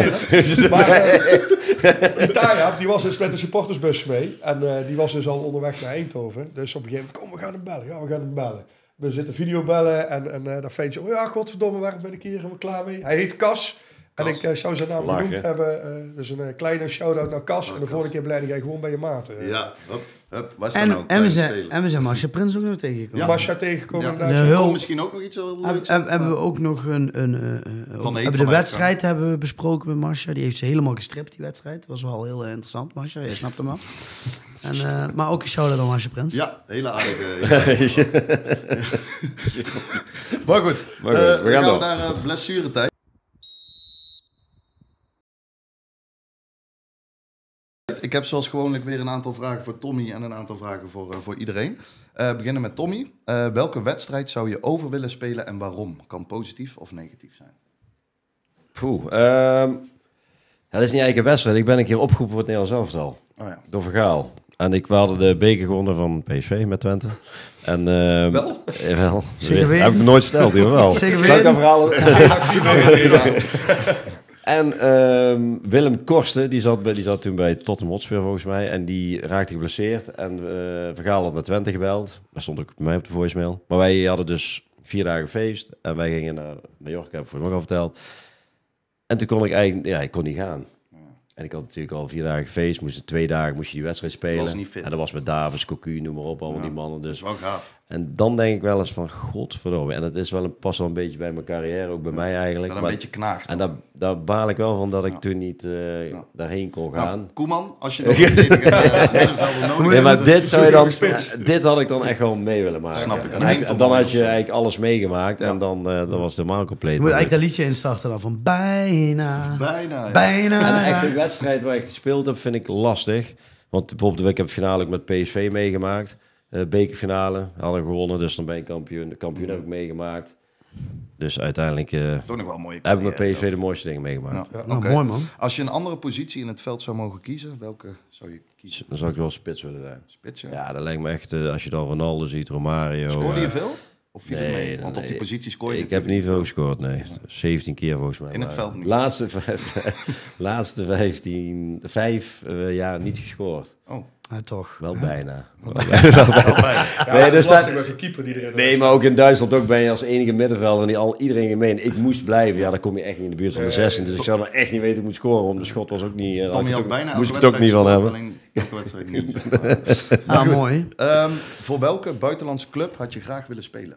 Maar Tara, die was dus met de supportersbus mee. En die was dus al onderweg naar Eindhoven. Dus op een gegeven moment, kom, we gaan hem bellen. Ja, we gaan hem bellen. We zitten videobellen en dat ventje, oh ja, godverdomme, waar ben ik hier helemaal klaar mee? Hij heet Cas. En ik zou zijn naam genoemd hebben. Dus een kleine shout-out naar Cas. En de volgende keer blijf jij gewoon bij je maat. Ja, hup. Waar staan ook? En we zijn Masha Prins ook nog tegengekomen. Ja. Masha tegengekomen. Ja. Inderdaad. Heel- Oh, misschien ook nog iets heel leuks. Hebben we ook nog de wedstrijd hebben we besproken met Masha. Die heeft ze helemaal gestript, die wedstrijd. Dat was wel heel interessant, Masha. Je snapt hem wel. En, maar ook een shout-out aan Masha Prins. Ja, hele aardige. Maar goed, we gaan door. naar blessuretijd. Ik heb zoals gewoonlijk weer een aantal vragen voor Tommy en een aantal vragen voor iedereen. Beginnen met Tommy. Welke wedstrijd zou je over willen spelen en waarom? Kan positief of negatief zijn. Dat is niet eigenlijk een wedstrijd. Ik ben een keer opgeroepen voor het Nederlands elftal. Oh ja. Door Vergaal. En we hadden de beker gewonnen van PSV met Twente. En, Wel? Wel. Zeker weten. Heb ik me nooit verteld, joh, wel. Zeker Zal ik dat weten. verhaal... En Willem Korsten, die zat toen bij Tottenham Hotspur volgens mij. En die raakte geblesseerd. En Vergaal had naar Twente gebeld. Dat stond ook bij mij op de voicemail. Maar wij hadden dus 4 dagen feest. En wij gingen naar Mallorca, heb ik nog al verteld. En toen kon ik eigenlijk... Ja, ik kon niet gaan. En ik had natuurlijk al 4 dagen feest. 2 dagen moest je die wedstrijd spelen. Was niet fit. En dat was met Davis, Cocu, noem maar op. Allemaal die mannen. Dat Dus. is wel gaaf. En dan denk ik wel eens van, godverdomme. En dat is wel past wel een beetje bij mijn carrière, ook bij mij eigenlijk. Dat een beetje knaagt. En daar baal ik wel van dat ik toen niet daarheen kon gaan. Nou, Koeman, als je nog een middenvelder nodig Nee, maar hebt. dit had ik dan echt wel mee willen maken. Snap ik. En dan had je eigenlijk alles meegemaakt en dan was het helemaal compleet. Je moet eigenlijk dat liedje instarten dan van bijna. Bijna. Ja. Bijna. En echt een wedstrijd waar ik gespeeld heb, vind ik lastig. Want bijvoorbeeld, ik heb de finale ook met PSV meegemaakt. Bekerfinale, hadden gewonnen, dus dan ben ik kampioen. De kampioen heb ik meegemaakt. Dus uiteindelijk Toch nog wel een mooie heb ik met carrière. PSV de mooiste dingen meegemaakt. Ja, Nou, oké. mooi man. Als je een andere positie in het veld zou mogen kiezen, welke zou je kiezen? Dan zou ik wel spits willen zijn. Spits, ja. Ja, dat lijkt me echt, als je dan Ronaldo ziet, Romario. Scoorde je veel? Of viel het Nee, mee? nee, Want op die nee. positie scoor je Ik heb niet veel gescoord, nee. 17 keer volgens mij. In het maar veld niet. Laatste 5 jaar niet gescoord. Oh, Ja, toch. Wel bijna. Ja, Nee, dat dus is lastig dat- als je keeper die erin Nee, maar ook in Duitsland ook ben je als enige middenvelder die iedereen gemeen. Ik moest blijven. Ja, dan kom je echt niet in de buurt van de 16. Dus ik zou dan echt niet weten hoe ik moet scoren. Want de schot was ook niet... Tommy had bijna moest ik elke het ook niet van wedstrijd hebben. gescoord, alleen elke wedstrijd niet. Ah, mooi. Voor welke buitenlandse club had je graag willen spelen?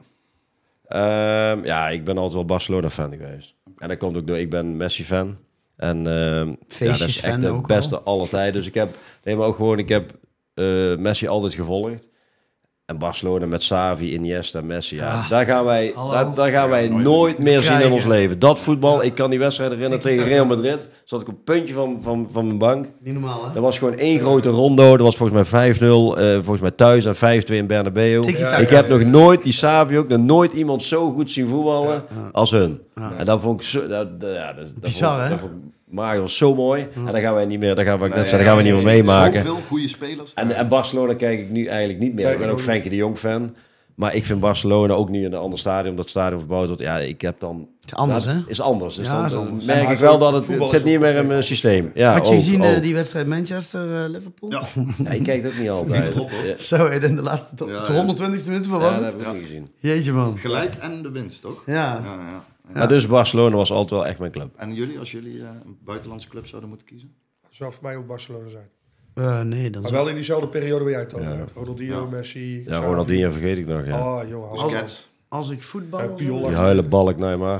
Ja, ik ben altijd wel Barcelona-fan geweest. En dat komt ook door, ik ben Messi-fan. En dat is Feestjes-fan echt de ook wel. beste aller tijden. Dus ik heb Messi altijd gevolgd. En Barcelona met Xavi, Iniesta, Messi. Ja, Ah, daar gaan wij, hallo. daar gaan wij nooit meer zien in Krijgen. ons leven. Dat voetbal, ik kan die wedstrijd herinneren tegen Real Madrid. Zat ik op het puntje van mijn bank. Niet normaal, hè? Dat was gewoon één grote rondo. Dat was volgens mij 5-0. Volgens mij thuis en 5-2 in Bernabeu. Tiki-taka. Ik heb nog nooit, die Xavi ook, nog nooit iemand zo goed zien voetballen als hun. En dat vond ik zo... Dat Bizar, hè? Dat vond ik, maar was zo mooi. En daar gaan wij niet meer, daar gaan we niet meer nee, meemaken. Zoveel goede spelers. En Barcelona kijk ik nu eigenlijk niet meer. Nee, Ik ben ik ook ook Frenkie de Jong fan. Maar ik vind Barcelona ook nu in een ander stadion. Dat stadion verbouwd wordt. Ja, ik heb dan... Het is anders, dat hè? is anders. Dus Ja, dan is anders. merk Maar ik wel dat voetbal het is zit niet ook meer in compleet mijn systeem. Ja, Had je ook, gezien ook. die wedstrijd Manchester-Liverpool? Ja. Ja, ik kijk het ook niet altijd. Top, hoor. Ja. Zo, in de laatste Ja, ja. 120ste minuut, wat Ja, was dat het? heb ik ook niet gezien. Jeetje, man. Gelijk en de winst, toch? Ja. Ja. Maar dus Barcelona was altijd wel echt mijn club. En jullie, als jullie een buitenlandse club zouden moeten kiezen? Dat zou voor mij ook Barcelona zijn. Nee, dan Maar zou... wel in diezelfde periode waar jij het over hebt. Ronaldinho, Messi, Ja, Xavi. Ronaldinho vergeet ik nog. Ja. Oh, jongen. Busquets. Als ik voetbal... Piola. Die huilen balk Neymar.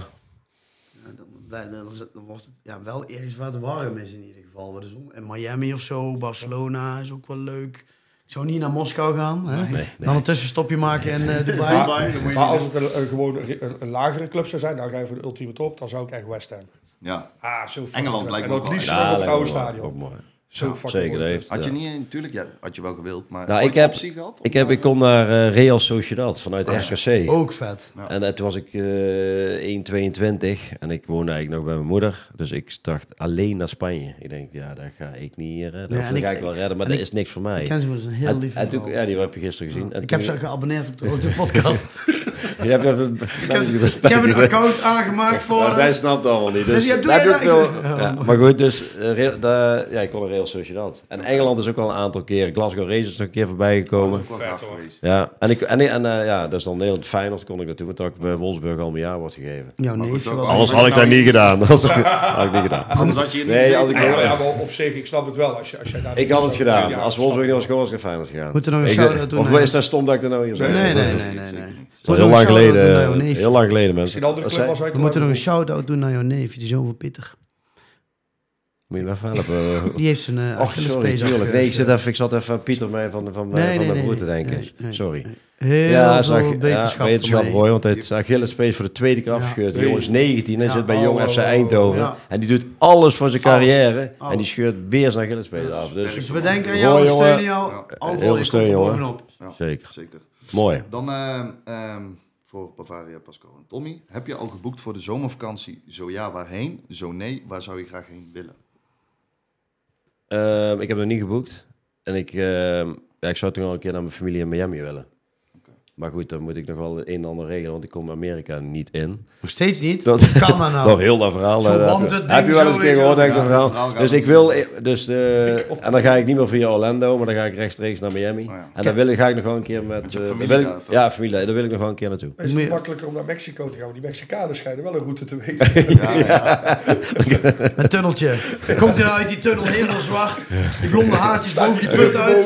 Dan wordt het ja, wel ergens waar het warm is in ieder geval. Wat is in Miami of zo, Barcelona is ook wel leuk. Ik zou niet naar Moskou gaan. Hè? Nee. Dan een tussenstopje maken in Dubai. Maar als het gewoon een lagere club zou zijn, dan ga je voor de ultieme top, dan zou ik echt West Ham. Ja. Ah, zo fucking Engeland vet. lijkt En me ook ook liefst wel. nog op het lijkt oude me wel stadion. ook mooi. Zo fucking Zeker, dat mooi. heeft... Had je ja. niet, natuurlijk, ja, had je wel gewild, maar Nou, ooit ik heb- optie gehad? Ik kon naar Real Sociedad vanuit RKC. Ook vet. Ja. En toen was ik 1,22 en ik woonde eigenlijk nog bij mijn moeder. Dus ik dacht alleen naar Spanje. Ik denk, ja, dat ga ik niet redden. Ja, Of en dat ga ik- ik wel redden, maar en dat ik- is niks voor mij. Ik ken ze, maar ze is een heel lief En toen, vrouw. ja, die heb je gisteren gezien. En Ik toen- heb ze geabonneerd op de Rode Podcast. Je hebt Ik heb een account aangemaakt voor... Maar zij snapt allemaal niet. Dus Dus ja, doe daar jij heb ik dat? veel- Ik zeg, ja, maar goed, dus ja, ik kon naar Real Sociedad. En Engeland is ook al een aantal keren. Glasgow Rangers is nog een keer voorbij gekomen. Dat is ook wel gaaf geweest. Ja, ja, dat is dan Nederland Feyenoord kon ik naartoe. Want toen had ik bij Wolfsburg al mijn jaar wordt gegeven. Jouw Maar goed, neefje ook was... al- Anders had ik dat niet gedaan. Anders had ik niet gedaan. Anders had je hier niet Nee, gezeten. als ik- Ja, maar op zich, ik snap het wel. Als jij daar Ik had het zo- gedaan. Ja, Als snap Wolfsburg ik niet was wel. gekomen, was ik naar Feyenoord gegaan. Moet er nog een Ik- shout-out doen Of naar- is dat stom dat ik er nou hier zeg? Nee. zeker niet. Dat is al Moet heel er lang een shout-out doen naar jouw geleden. neefje. Heel lang geleden, mensen. Misschien een andere club was hij We moeten nog een klaar shout-out doen naar jouw neefje, die zoon van Pieter. Moet je me even helpen? Die heeft zijn Och, sorry, Achillespees tuurlijk. Nee, afgescheurd. ik zat even Pieter mee van mijn broer te denken. Nee. Sorry. Heel Ja, veel beterschap wetenschap ermee. Roy, want hij heeft Achillespees voor de tweede keer afgescheurd. Die Nee. jongen is 19 en Ja. zit bij Jong FC Eindhoven. Ja. En die doet alles voor zijn carrière. Alles. En die scheurt weer zijn Achillespees af. Dus Dus we denken aan Roy, jou, we jongen. steunen jou. Ja. Al Heel voor veel je steun, komt er jongen. bovenop. Ja, Zeker. zeker. Mooi. Dan voor Bavaria, Pascal en Tommy. Heb je al geboekt voor de zomervakantie? Zo ja, waarheen? Zo nee, waar zou je graag heen willen? Ik heb nog niet geboekt. En ik zou toen al een keer naar mijn familie in Miami willen. Maar goed, dan moet ik nog wel het een en ander regelen, want ik kom Amerika niet in. Nog steeds niet? Dat Kan dat nou? Nog heel dat verhaal. Zo heb want je- het heb je ding wel eens zo, een keer weet je gehoord, denk ik, wel. dat Ja, verhaal. het verhaal Dus gaat ik wil, en dan ga ik niet meer via Orlando, maar dan ga ik rechtstreeks naar Miami. Oh ja. En dan ga ik nog wel een keer met... je dan familie wil ik- daar, toch? ja, familie, daar wil ik nog wel een keer naartoe. Het is Meer- makkelijker om naar Mexico te gaan, want die Mexicanen schijnen wel een route te weten. Een tunneltje. Komt hij nou uit die tunnel helemaal zwart? Die blonde haartjes boven die put uit.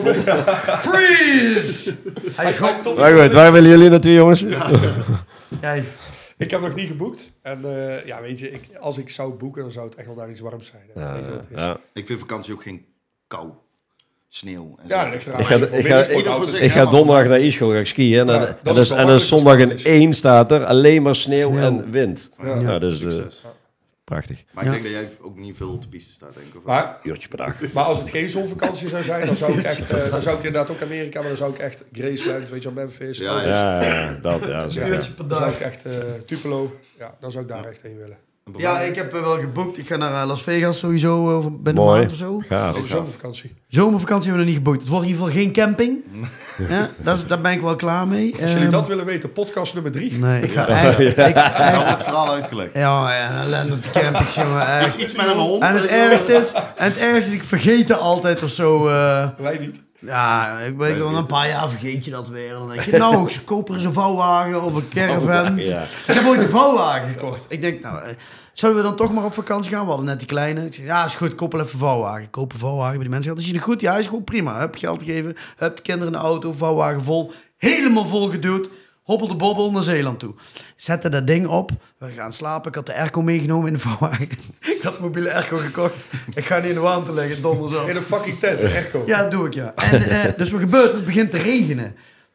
Freeze! Hij gaat Maar goed, waar willen jullie naartoe, jongens? Jij. Ik heb nog niet geboekt. En ja, weet je, als ik zou boeken, dan zou het echt wel naar iets warms zijn. Hè. Weet je wat het is? Ja. Ik vind vakantie ook geen kou, sneeuw. En Ja, zo. dat ligt eraan. Ik Als je ga- voor ik ga- wintersportauto's ik- zit. Ik ga donderdag naar Ischgl, ga ik skiën. En, Ja, en, dat dus, is wel en dan makkelijk zondag als in het is. 1 staat er alleen maar sneeuw Sneeuw. en wind. Ja. Ja, dus Succes. prachtig. Maar ik denk dat jij ook niet veel op de piste staat, denk ik. Of wel? Maar, Uurtje per dag. maar als het geen zonvakantie zou zijn, dan zou ik echt, dan zou ik inderdaad ook Amerika, maar dan zou ik echt Graceland, weet je wel, Memphis. Ja, Elvis. Ja, dat, ja. Zo, ja. Uurtje per Dan zou dag. ik echt Tupelo, ja, dan zou ik daar echt heen willen. Een Ja, bevalling? ik heb wel geboekt. Ik ga naar Las Vegas sowieso binnen een Mooi. maand of zo. Gaaf. Oh, zomervakantie. Zomervakantie hebben we nog niet geboekt. Het wordt in ieder geval geen camping. Ja, daar ben ik wel klaar mee. Als jullie dat willen weten, podcast nummer 3. Nee, ik ga eigenlijk... Ik heb het verhaal uitgelegd. Ja, ellende op de campings, jongen. Echt. Iets met een hond. En het ergste is, ik vergeet het altijd of zo. Wij niet. Ja, ik ben dan een paar jaar vergeet je dat weer. En dan denk je, nou, ik koop er eens een vouwwagen of een caravan. Ja. Ik heb ooit een vouwwagen gekocht. Ik denk, nou, zullen we dan toch maar op vakantie gaan? We hadden net die kleine. Ik zeg, ja, is goed, koppel even een vouwwagen. Ik koop een vouwwagen bij die mensen. Is je nog goed? Ja, is goed, prima. Heb geld gegeven, heb de kinderen in de auto, vouwwagen vol. Helemaal vol geduwd. Hoppelde bobbel naar Zeeland toe. Zette dat ding op. We gaan slapen. Ik had de airco meegenomen in de vouwwagen. Ik had mobiele airco gekocht. Ik ga niet in de warmte leggen, donders op. In een fucking tent, Echo. Ja, dat doe ik, ja. En dus wat gebeurt er? Het begint te regenen.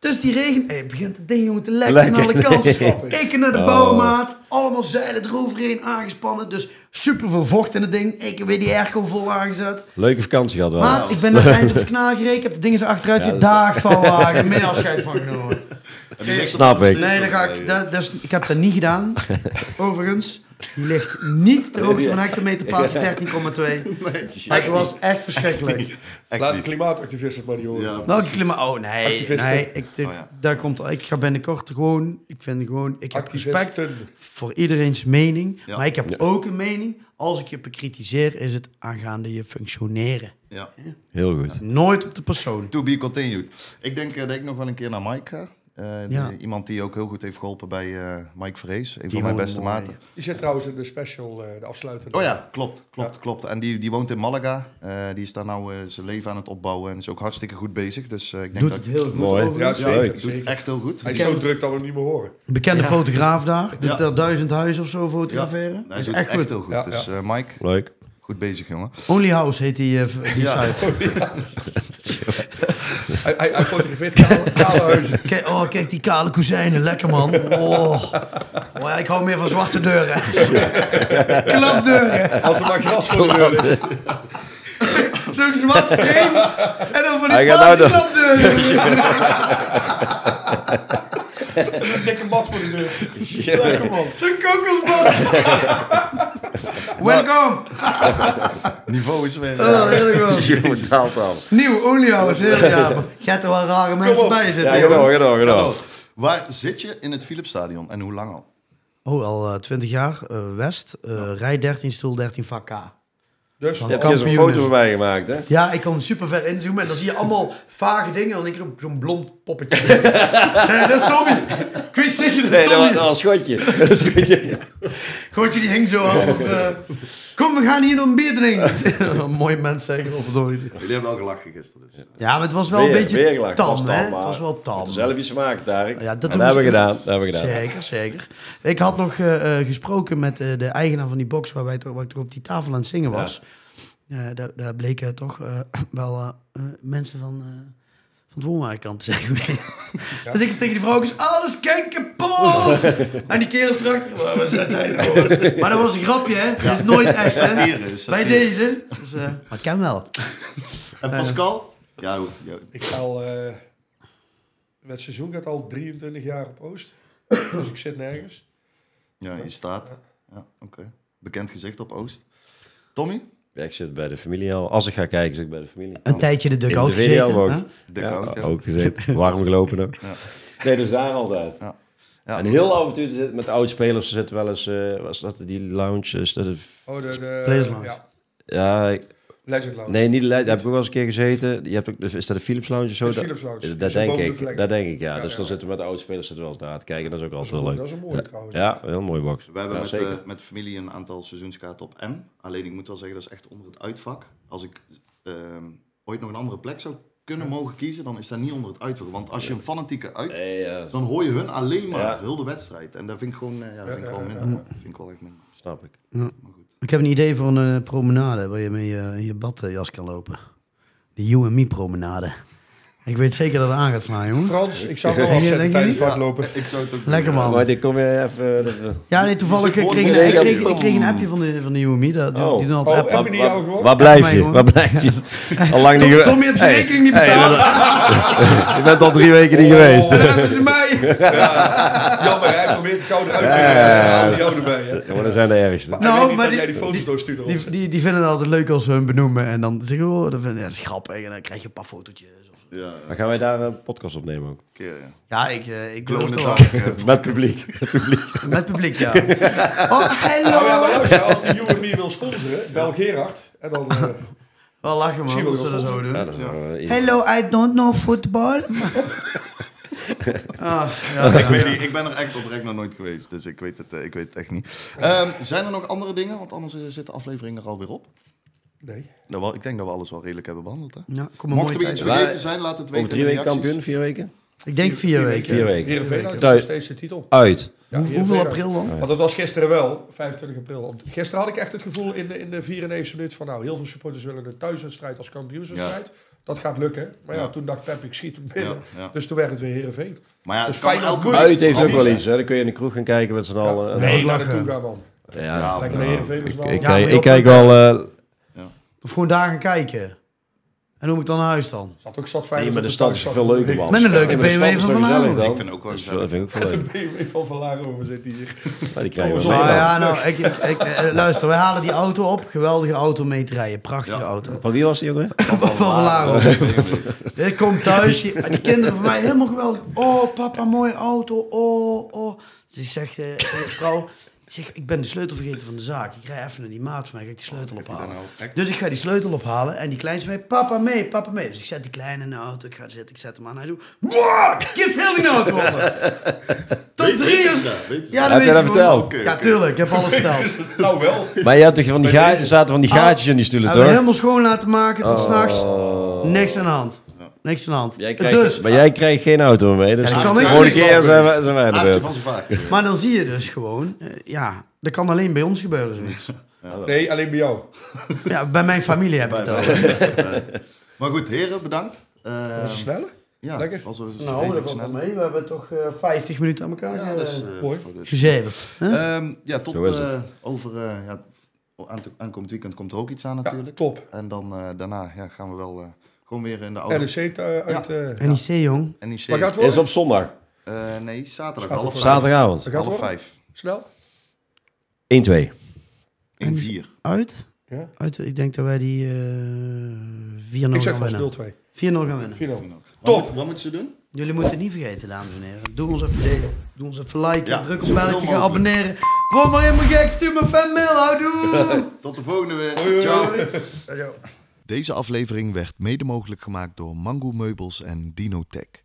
Dus die regen, begint het ding jongen te lekken aan alle kanten. Ik naar de bouwmaat, allemaal zeilen eroverheen aangespannen. Dus super veel vocht in het ding. Ik heb weer die airco vol aangezet. Leuke vakantie gehad wel. Maar ik ben naar het eind op de kanaal gereden. Ik heb de dingen zo achteruit zitten. Daag van wagen, meer afscheid van genomen. Snap ik. Nee, dat ga ik, ik heb dat niet gedaan. Overigens. Die ligt niet ter hoogte van hectometerpaaltje 13,2. Het was echt verschrikkelijk. Laat de klimaatactivisten het maar niet horen. Ja, Welke klimaat? Oh nee, Activisten. daar komt al. Ik ga binnenkort gewoon. Ik heb respect Activisten. voor iedereen's mening, Ja. maar ik heb ook een mening. Als ik je bekritiseer, is het aangaande je functioneren. ja. Heel goed. Nooit op de persoon. To be continued. Ik denk dat ik nog wel een keer naar Mike ga. Ja. Iemand die ook heel goed heeft geholpen bij Mike Vrees. Een Die van mijn woont beste mooi. maten. Die zit trouwens in de special, de afsluitende. Oh ja, klopt. En die woont in Malaga. Die is daar nou zijn leven aan het opbouwen. En is ook hartstikke goed bezig. Dus ik denk Doet dat het heel goed Mooi. Ja, overigens. zeker. leuk. doet zeker. echt heel goed. Hij is zo druk dat we hem niet meer horen. Bekende fotograaf daar. Doet Ja. daar 1000 huizen of zo fotograferen. Hij is doet echt echt goed. heel goed. Ja, Dus ja. Mike, Leuk. goed bezig jongen. Only House heet die Ja. site. Hij fotografeert kale huizen. Kijk die kale kozijnen, lekker man. Oh ja, ik hou meer van zwarte deuren. Klapdeuren. Als er maar gras voor de deur ligt. Zo'n zwart frame. En dan van die Hij gaat nou paarse klapdeuren. Een dikke mat voor de deur. Lekker man. Zo'n kokosbad. Welkom. Niveau is weer... Oh, heerlijk man. Je moet daalt af. Nieuw Only House, heel ja. Je hebt er wel rare mensen op. bij zitten. Ja, jongen. gedaan. Waar zit je in het Philipsstadion en hoe lang al? Oh, al 20 jaar. West. Rij 13, stoel 13, vak K. Dus Je hebt hier zo'n foto van mij gemaakt, hè? Ja, ik kan super ver inzoomen en dan zie je allemaal vage dingen. En dan denk je zo'n blond poppetje. Nee, dat is Tommy. Ik weet zeker dat Nee, Tommy dat was is. een schotje. Gootje die hing zo half. Kom, we gaan hier nog een bier drinken. Mooi mens zeggen. Jullie hebben wel gelachen gisteren. Dus. Ja, maar het was wel een beetje Weergelachen. tam, hè? maar Het was wel tam. Het is zelf iets smaak, Tarek. Ja, En dat dat doen hebben we ze gedaan. goed. Zeker, zeker. Ik had nog gesproken met de eigenaar van die box waar ik toch op die tafel aan het zingen was. Daar bleken toch wel mensen van het woonwagenkant te zijn geweest. Dus ik tegen die vrouw alles kijk kapot! En die kerels erachter, wat zit hij nou? Maar dat was een grapje, hè? Dat is nooit echt, hè? Satire. Bij deze. Dus, maar het kan wel. En Pascal? Ja, ik ga al... het seizoen gaat al 23 jaar op Oost. Dus ik zit nergens. ja, je staat. Ja, oké. Bekend gezicht op Oost. Tommy? Ja, ik zit bij de familie al. Als ik ga kijken, zit ik bij de familie. Een tijdje de dugout In de video gezeten. ook. hè? De koud, ja. Ook gezeten. Warm gelopen ook. Ja. Nee, dus daar altijd. Ja. Ja. En heel af en toe zit met oudspelers zitten wel eens... was dat die lounge? Is dat Oh, de Players Lounge. ja, ja, Legend Lounge. nee, niet de Daar heb ik ook wel eens een keer gezeten. Je hebt ook, is dat de Philips Lounge of zo? De Philips Lounge. Dat Zo denk boven de ik. vlek. Dat denk ik, ja. Ja, Dus ja. dan zitten we met oudspelers zitten we wel eens daar te kijken. Dat is ook Dat is altijd wel mooi, leuk. dat is een mooie trouwens. Ja, een heel mooie box. We hebben Ja, zeker. met familie een aantal seizoenskaarten op M. Alleen ik moet wel zeggen, dat is echt onder het uitvak. Als ik ooit nog een andere plek zou kunnen mogen kiezen, dan is dat niet onder het uitvak. Want als je een fanatieke uit, Nee, ja, dan hoor je hun alleen maar Ja. heel de wedstrijd. En dat vind ik gewoon, dat vind ik wel minder. Dat vind ik wel echt minder. snap ik. Maar goed. Ik heb een idee voor een promenade waar je mee in je badjas kan lopen. De You and Me promenade. Ik weet zeker dat het aan gaat slaan, jongen. Frans, ik zou wel Denk je afzetten tijdens niet? het hardlopen. Ik zou het ook Lekker man. Maar die kom je even... Ja, nee, toevallig Die zit kreeg gewoon ik kreeg een appje van de You and Me. Die doen altijd Oh, appen. heb je niet jou gewoon? Waar blijf je? jongen. Waar blijf je? Al lang niet geweest. Tommy heeft zijn rekening niet betaald. Je bent al 3 weken niet geweest. Dan hebben ze mij. Jammer, hij probeert de koude uit te Ja, haalt hij jou erbij, hè? Ja, maar dat zijn de ergste. Nou, Nou, ik weet niet maar dat die- jij die foto's doorstuurt. naar ons. Die vinden het altijd leuk als we hun benoemen. En dan zeggen we, dat is grappig. En dan krijg je een paar fotootjes. Ja, Maar gaan wij daar een podcast opnemen ook? een keer, ja. Ja, ik geloof Klonen het wel. dag. Met publiek. Met publiek, ja. Oh, Nou ja, hello. maar luister, als die You and Me wil sponsoren, bel Gerard. En dan... Wel lachen, man. Misschien Dat wel ze dat zo sponsoren. doen. Ja, dat is wel, Hello, I don't know football. Ik ben er echt oprecht nog nooit geweest, dus ik weet het echt niet. Zijn er nog andere dingen? Want anders zit de aflevering er alweer op. Nee. Nou, ik denk dat we alles wel redelijk hebben behandeld. Hè? Ja, kom een Mochten mooie we iets tijd. vergeten zijn, laat het weten over 3 in de weken reacties. kampioen, 4 weken? Ik denk 4 weken. 4 weken. Heerenveen uit, Thuis. nog steeds de titel. Uit. Ja, Hoeveel Heerenveen april dan? Want dat was gisteren wel, 25 april. Gisteren had ik echt het gevoel in de 94e minuut van... nou, heel veel supporters willen een thuiswedstrijd als kampioenswedstrijd. Dat gaat lukken. Maar ja, Ja. toen dacht Pep, ik schiet hem binnen. Ja. Dus toen werd het weer Heerenveen. Maar ja, Dus het kan Feyenoord elke moet- Uit heeft ook wel verliezen. iets. Hè? Dan kun je in de kroeg gaan kijken met z'n allen. Nee, ook naar lachen. naartoe gaan, man. Ja, Lekker naar Heerenveen is wel... Ik maar je kijk ook- wel... Of gewoon daar gaan kijken. En hoe moet ik dan naar huis dan? Zat Nee, maar de stad is veel leuker, man. Met een leuke Ja, maar de BMW stad is van toch Van gezellig Laar. dan? Ik vind het ook wel Dat gezellig. vind ik ook wel De leuk. BMW van Laar zit hier. Maar die krijgen we Oh, mee. zo. Maar dan. ja, nou, luister, wij halen die auto op. Geweldige auto mee te rijden. Prachtige Ja. auto. Van wie was die jongen? Van Laar. Ik kom thuis, die kinderen van mij helemaal geweldig. Oh, papa, mooie auto. Oh. Dus ik zeg, vrouw, ik ben de sleutel vergeten van de zaak. Ik rij even naar die maat van mij, ga ik die sleutel ophalen. Dus ik ga die sleutel ophalen en die kleinste van mij, papa mee. Dus ik zet die kleine in de auto, ik ga zitten, ik zet hem aan. Hij doet, boah, kies heel die auto onder. Tot 3 uur. Ja, Heb je dat verteld? Ja, tuurlijk, ik heb alles verteld. Nou wel. Maar je had toch van die zaten van die gaatjes in die stoelen, Hebben we toch? helemaal schoon laten maken tot 's nachts. Niks aan de hand. Niks aan de hand. Maar jij krijgt geen auto mee. Dus Ja, dat de kan ik volgende niet. keer zijn wij er Aartje weer. van zijn vaart. Maar dan zie je dus gewoon, dat kan alleen bij ons gebeuren zoiets. Nee, alleen bij jou. Ja, bij mijn familie heb ik het over. Maar goed, heren, bedankt. Was het sneller? Ja, Lekker. was Nou, redelijk dat valt snel. wel mee. We hebben toch 50 minuten aan elkaar Ja, dat is mooi. gezeverd. ja, tot Zo is het. over aankomend weekend komt er ook iets aan Ja, natuurlijk. top. En dan daarna gaan we wel gewoon weer in de oude NEC uit... NEC, jong. NEC. Waar gaat het Is worden? op zondag. Nee, zaterdag. Zaterdag. Half Zaterdagavond. Waar gaat het half worden? 5. Snel? 1-2. 1-4. Uit? Ja. Ik denk dat wij die 4-0 Ik zeg gaan vast winnen. 0-2. 4-0 gaan winnen. 4-0. Top! Wat moeten ze doen? Jullie moeten het niet vergeten, dames en heren. Doe ons even delen. Doe ons even liken. Ja, druk op zoveel belletje, ga mogelijk. abonneren. Word maar helemaal gek. Stuur me een fanmail. Houdoe. Tot de volgende weer. Ciao! Deze aflevering werd mede mogelijk gemaakt door Mango Meubels en Dinotech.